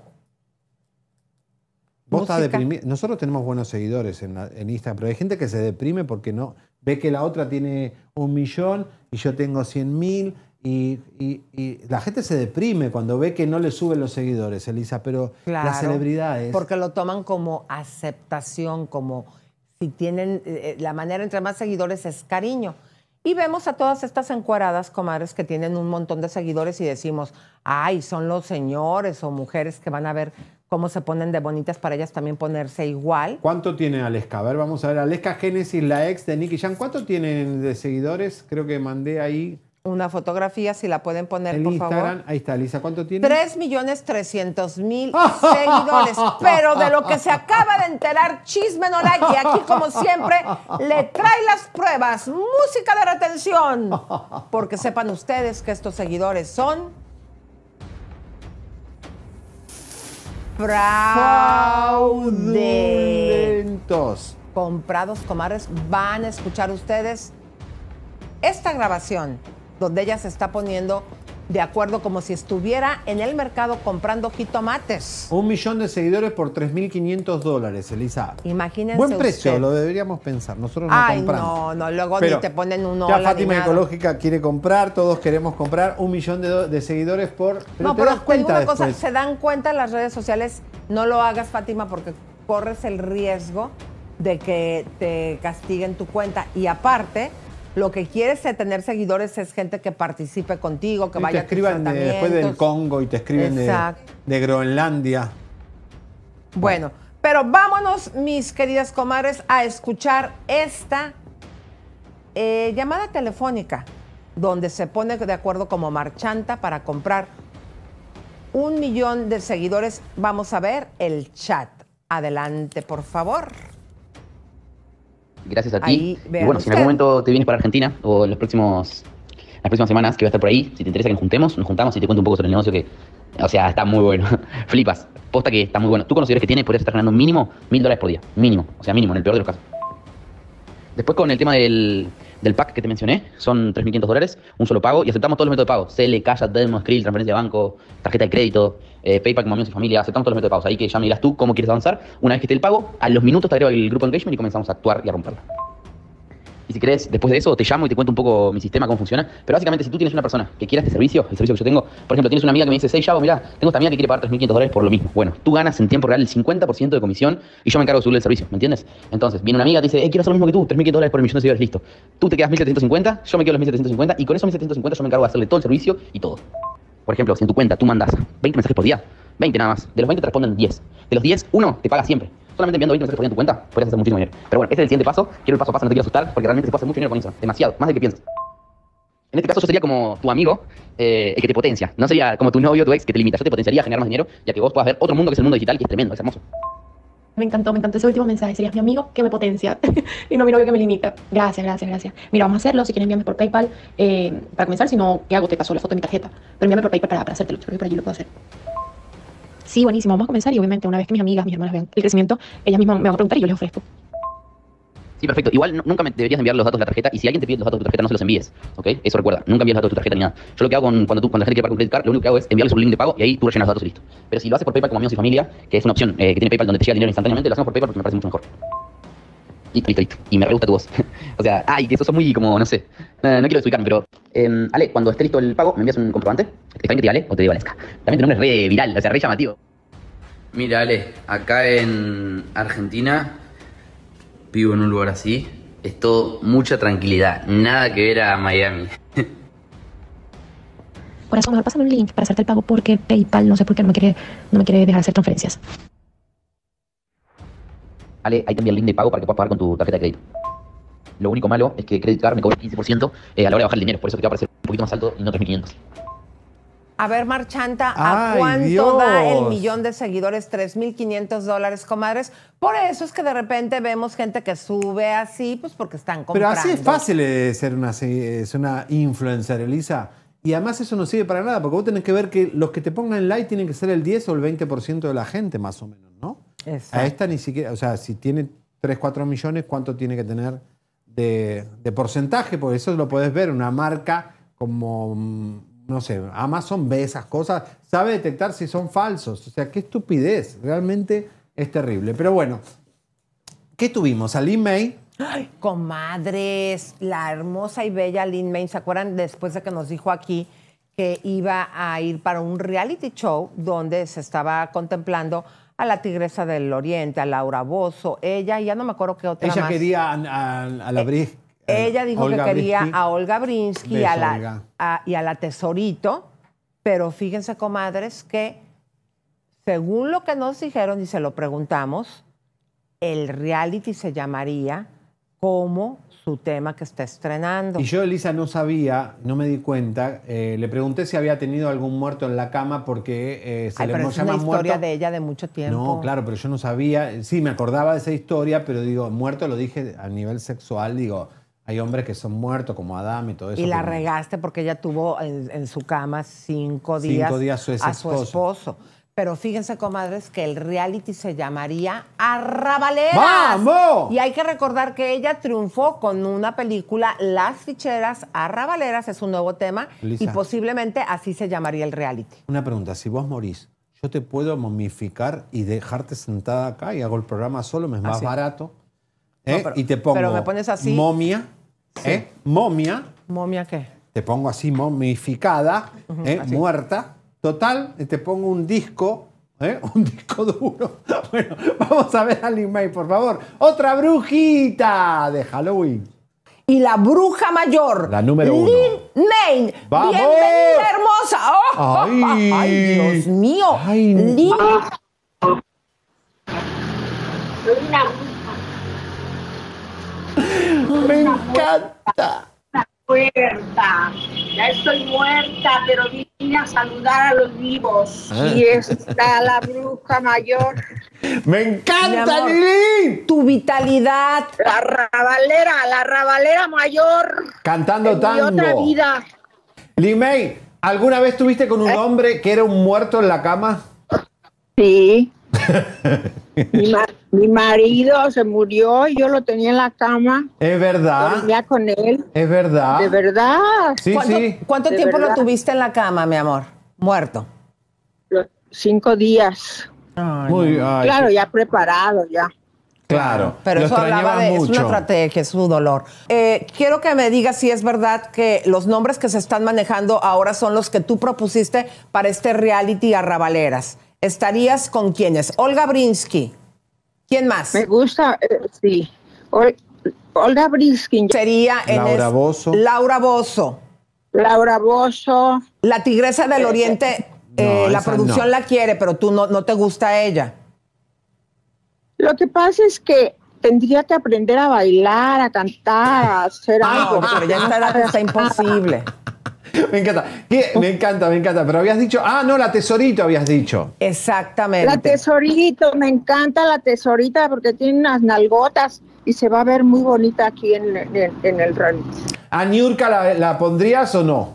vos estás Música. deprimido. Nosotros tenemos buenos seguidores en Instagram, pero hay gente que se deprime porque no ve que la otra tiene 1 millón y yo tengo 100.000 y la gente se deprime cuando ve que no le suben los seguidores, Elisa, pero Claro, las celebridades... porque lo toman como aceptación, como si tienen, la manera entre más seguidores es cariño. Y vemos a todas estas encueradas, comadres, que tienen un montón de seguidores y decimos, ay, son los señores o mujeres que van a ver cómo se ponen de bonitas para ellas también ponerse igual. ¿Cuánto tiene Aleska? A ver, vamos a ver. Aleska Génesis, la ex de Nicky Jam. ¿Cuánto tienen de seguidores? Creo que mandé ahí Una fotografía, si la pueden poner, el por Instagram. favor. Ahí está, Elisa. ¿Cuánto tiene? 3.300.000 seguidores. Pero de lo que se acaba de enterar Chisme No Like, y aquí, como siempre, le trae las pruebas. Música de retención. Porque sepan ustedes que estos seguidores son fraudulentos. Comprados, comadres. Van a escuchar ustedes esta grabación donde ella se está poniendo de acuerdo como si estuviera en el mercado comprando jitomates. 1 millón de seguidores por $3.500, Elisa. Imagínense Buen precio, usted. lo deberíamos pensar. Nosotros no Ay, compramos. no, luego Pero ni te ponen un Ya hola ni Fátima nada. Ecológica quiere comprar, todos queremos comprar 1 millón de seguidores por... No, te pero das te digo cuenta una cosa, después. se dan cuenta en las redes sociales, no lo hagas, Fátima, porque corres el riesgo de que te castiguen tu cuenta. Y aparte, lo que quieres de tener seguidores es gente que participe contigo, que Y vaya te escriban a tus después del tratamientos. Congo y te escriben Exacto. de Groenlandia. Bueno, pero vámonos, mis queridas comadres, a escuchar esta llamada telefónica, donde se pone de acuerdo como marchanta para comprar 1 millón de seguidores. Vamos a ver el chat. Adelante, por favor. Gracias a Ahí, ti. Y vean bueno, si en ustedes. algún momento te vienes para Argentina o en las próximas semanas que voy a estar por ahí, si te interesa que nos juntamos y te cuento un poco sobre el negocio que, o sea, está muy bueno. Flipas. Posta que está muy bueno. Tú con los seguidores que tienes podrías estar ganando mínimo $1.000 por día. Mínimo. O sea, mínimo, en el peor de los casos. Después con el tema del pack que te mencioné, son $3.500, un solo pago, y aceptamos todos los métodos de pago. CL, Cash, App, Venmo, Skrill, transferencia de banco, tarjeta de crédito, PayPal como amigos y familia, aceptamos todos los métodos de pago. Ahí que ya me dirás tú cómo quieres avanzar. Una vez que esté el pago, a los minutos te agrego el grupo de engagement y comenzamos a actuar y a romperla. Y si querés, después de eso, te llamo y te cuento un poco mi sistema, cómo funciona. Pero básicamente, si tú tienes una persona que quiera este servicio, el servicio que yo tengo, por ejemplo, tienes una amiga que me dice, Chavo, mirá, tengo esta amiga que quiere pagar $3.500 por lo mismo. Bueno, tú ganas en tiempo real el 50% de comisión y yo me encargo de subirle el servicio, ¿me entiendes? Entonces, viene una amiga, te dice, quiero hacer lo mismo que tú, $3.500 por el millón de seguidores, listo. Tú te quedas 1.750, yo me quedo los 1.750 y con esos 1.750 yo me encargo de hacerle todo el servicio y todo. Por ejemplo, si en tu cuenta tú mandas 20 mensajes por día, 20 nada más, de los 20 te responden 10. De los 10, uno te paga siempre. Solamente enviando 20 mensajes por día en tu cuenta, podrías hacer muchísimo dinero. Pero bueno, ese es el siguiente paso. Quiero el paso a paso, no te quiero asustar, porque realmente se puede hacer mucho dinero con Instagram. Demasiado, más del que piensas. En este caso yo sería como tu amigo, el que te potencia. No sería como tu novio, tu ex, que te limita. Yo te potenciaría a generar más dinero, ya que vos puedas ver otro mundo que es el mundo digital, que es tremendo, es hermoso. Me encantó ese último mensaje. Serías mi amigo que me potencia y no mi novio que me limita. Gracias. Mira, vamos a hacerlo. Si quieren envíame por PayPal para comenzar. Si no, ¿qué hago? Te paso la foto de mi tarjeta. Pero envíame por PayPal para hacértelo. Yo creo que por allí lo puedo hacer. Sí, buenísimo. Vamos a comenzar y obviamente una vez que mis amigas, mis hermanas vean el crecimiento, ellas mismas me van a preguntar y yo les ofrezco. Sí, perfecto. Igual nunca me deberías enviar los datos de la tarjeta y si alguien te pide los datos de tu tarjeta no se los envíes, ¿ok? Eso recuerda, nunca envíes los datos de tu tarjeta ni nada. Yo lo que hago cuando la gente quiere pagar con credit card, lo único que hago es enviarles un link de pago y ahí tú rellenas los datos y listo. Pero si lo haces por PayPal como amigos y familia, que es una opción que tiene PayPal donde te llega el dinero instantáneamente, lo hacemos por PayPal porque me parece mucho mejor. Listo. Y me re gusta tu voz. O sea, que eso es muy como, no sé, no quiero explicarme, pero Ale, cuando esté listo el pago, ¿me envías un comprobante? ¿Está bien que te diga Ale o te digo Aleska? También tu nombre es re viral, o sea, re llamativo. Mira, Ale, acá en Argentina, vivo en un lugar así, es todo mucha tranquilidad, nada que ver a Miami. Corazón, mejor pásame un link para hacerte el pago porque PayPal, no sé por qué, no me quiere dejar hacer transferencias. Ale, ahí te envía el link de pago para que puedas pagar con tu tarjeta de crédito. Lo único malo es que Credit Card me cobra 15% a la hora de bajar el dinero, por eso te va a parecer un poquito más alto y no 3.500. A ver, Marchanta, ¿a cuánto Dios da el 1.000.000 de seguidores? $3,500, comadres. Por eso es que de repente vemos gente que sube así, pues porque están comprando. Pero así es fácil ser una influencer, Elisa. Y además eso no sirve para nada, porque vos tenés que ver que los que te pongan like tienen que ser el 10 o el 20% de la gente, más o menos, ¿no? Exacto. A esta ni siquiera, o sea, si tiene 3, 4 millones, ¿cuánto tiene que tener de porcentaje? Porque eso lo podés ver, una marca como... No sé, Amazon ve esas cosas, sabe detectar si son falsos. O sea, qué estupidez. Realmente es terrible. Pero bueno, ¿qué tuvimos? ¿A Lin May? Ay, comadres, la hermosa y bella Lin May. ¿Se acuerdan después de que nos dijo aquí que iba a ir para un reality show donde se estaba contemplando a la Tigresa del Oriente, a Laura Bozzo, ella, y ya no me acuerdo qué otra Ella más. quería a la Bris. Ella dijo Olga que quería Brinsky. a Olga Brinsky Beso, y Olga. a la Tesorito, pero fíjense, comadres, que según lo que nos dijeron y se lo preguntamos, el reality se llamaría como su tema que está estrenando. Y yo, Elisa, no sabía, no me di cuenta. Le pregunté si había tenido algún muerto en la cama porque se Ay, le pero es una llama historia muerto. de ella de mucho tiempo. No, claro, pero yo no sabía. Sí, me acordaba de esa historia, pero digo, muerto lo dije a nivel sexual. Digo, hay hombres que son muertos, como Adam y todo eso. Y la pero- regaste porque ella tuvo en su cama 5 días, 5 días su a su esposo. Pero fíjense, comadres, que el reality se llamaría Arrabaleras. ¡Vamos! Y hay que recordar que ella triunfó con una película, Las Ficheras. Arrabaleras es un nuevo tema Lisa. y posiblemente así se llamaría el reality. Una pregunta, si vos morís, ¿yo te puedo momificar y dejarte sentada acá y hago el programa solo? Me es más Así. barato. No, pero- y te pongo pero me pones así. momia, momia, ¿Momia qué? te pongo así momificada, así. muerta, total, y te pongo un disco duro. Bueno, vamos a ver a Lin May, por favor. Otra brujita de Halloween. Y la bruja mayor, La número 1. Lin May. ¡Vamos! Bienvenida, hermosa. ¡Oh! ¡Ay! ¡Ay, Dios mío! Ay. Lin Me encanta. Muerta, ya estoy muerta, pero vine a saludar a los vivos. Ah. Y está la bruja mayor. ¡Me encanta, Mi amor, Lili! tu vitalidad. La rabalera mayor. Cantando en mi tango. otra vida. Lin May, ¿alguna vez estuviste con un hombre que era un muerto en la cama? Sí. Mi marido se murió y yo lo tenía en la cama. ¿Es verdad? Dormía con él. ¿Es verdad? De verdad. Sí, sí. ¿Cuánto De tiempo verdad. lo tuviste en la cama, mi amor? Muerto. 5 días. Muy, Claro, ya preparado, ya. Claro. Pero lo eso hablaba extrañaba de, es mucho. una estrategia, es su dolor. Quiero que me digas si es verdad que los nombres que se están manejando ahora son los que tú propusiste para este reality Arrabaleras. ¿Estarías con quiénes? Olga Brinsky. ¿Quién más? Me gusta, sí. Olga Brinsky. Sería en Laura Bozzo. Laura Bozzo. Laura Bozzo. La Tigresa del Oriente, no, la esa producción no. la quiere, pero tú no te gusta ella. Lo que pasa es que tendría que aprender a bailar, a cantar, a hacer algo. Pero ya esta edad está imposible. Me encanta. Me encanta. Pero habías dicho, no, la Tesorito habías dicho. Exactamente. La Tesorito, me encanta la Tesorita porque tiene unas nalgotas y se va a ver muy bonita aquí en el reality. ¿A Niurka la pondrías o no?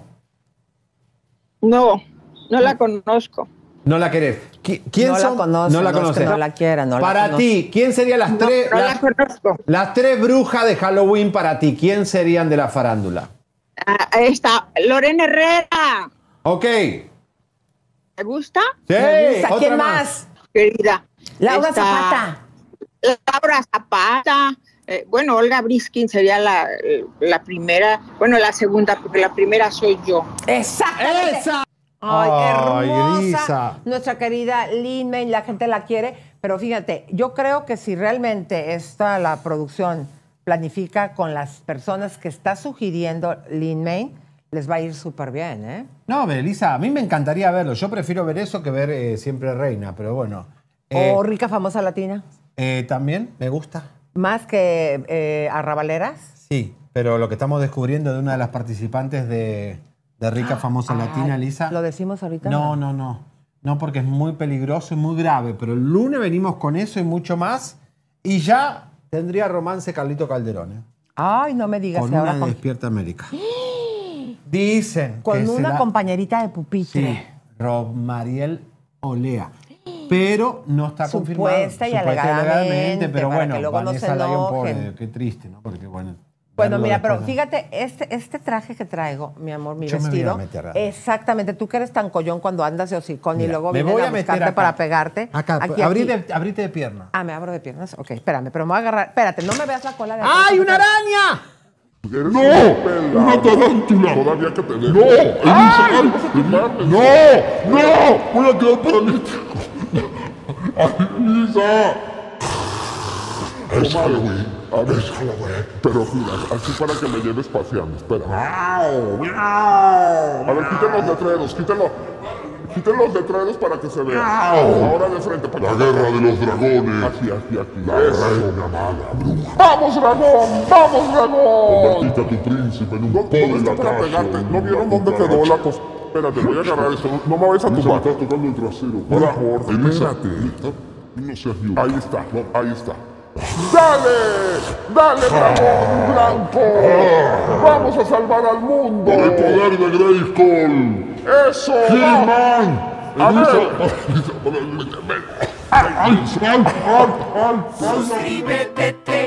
No la conozco. No la querés. ¿Quién no son? La conozco, no la conoces. No la quiera, no para la conozco. ti, ¿quién serían las tres? No la conozco. Las tres brujas de Halloween para ti, ¿quién serían de la farándula? Ahí está, Lorena Herrera. Ok. ¿Te gusta? Sí. Me gusta. ¿Quién más? Querida. Laura Zapata. Laura Zapata. Bueno, Olga Briskin sería la primera. Bueno, la segunda, porque la primera soy yo. Exactamente. ¡Esa! Ay, hermosa. Elisa. Nuestra querida Lin May, la gente la quiere. Pero fíjate, yo creo que si realmente la producción planifica con las personas que está sugiriendo Lin May, les va a ir súper bien, ¿eh? No, Elisa, a mí me encantaría verlo. Yo prefiero ver eso que ver Siempre Reina, pero bueno. O Rica Famosa Latina. También me gusta. ¿Más que Arrabaleras? Sí, pero lo que estamos descubriendo de una de las participantes de Rica Famosa Latina, Elisa. ¿Lo decimos ahorita? No. No, porque es muy peligroso y muy grave. Pero el lunes venimos con eso y mucho más. Y ya tendría romance Carlito Calderón, ¿eh? Ay, no me digas. Con ahora una con... Despierta América. Dicen con que una será... compañerita de pupitre. Sí, Romariel Olea. Pero no está confirmado. Supuesta y alegadamente, pero para bueno, que luego Vanessa no se Lyon, enojen. pobre, qué triste, ¿no? Porque bueno. Bueno, mira, pero después, fíjate, este traje que traigo, mi amor, mi Yo me voy a vestido, meter, exactamente, tú que eres tan collón cuando andas de hocicón y Mira, luego me vienes voy a a meter buscarte acá. para pegarte. Acá, aquí. abrite de pierna. Me abro de piernas. Ok, espérame, pero me voy a agarrar. Espérate, no me veas la cola de ¡Ay, una araña! ¡No! ¡Una tarántula! Todavía que te dejo. ¡No! ¡Elisa! ¡No! ¡Voy a quedar paralítico! ¡Ay, Elisa! Es Halloween. A ver, pero mira, así para que me lleves paseando. Espera. A ver, quiten los letreros, quítenlo. Quiten los letreros para que se vea. Ahora de frente. Para la guerra de los dragones. Aquí. La reina mala, bruja. ¡Vamos, dragón! ¡Vamos, dragón! Convertiste a tu príncipe en un pobre lacrayo. ¿No vieron dónde quedó la cosa? Espérate, voy a agarrar esto. No me vayas a tumbar. Me estás tocando el trasero. Por favor, Elisa. No seas viuda. Ahí está. ¡Dale! ¡Dale, dragón blanco! ¡Vamos a salvar al mundo! ¡Por el poder de Grayskull! ¡Eso! ¡He-Man! ¡A ver! Suscríbete.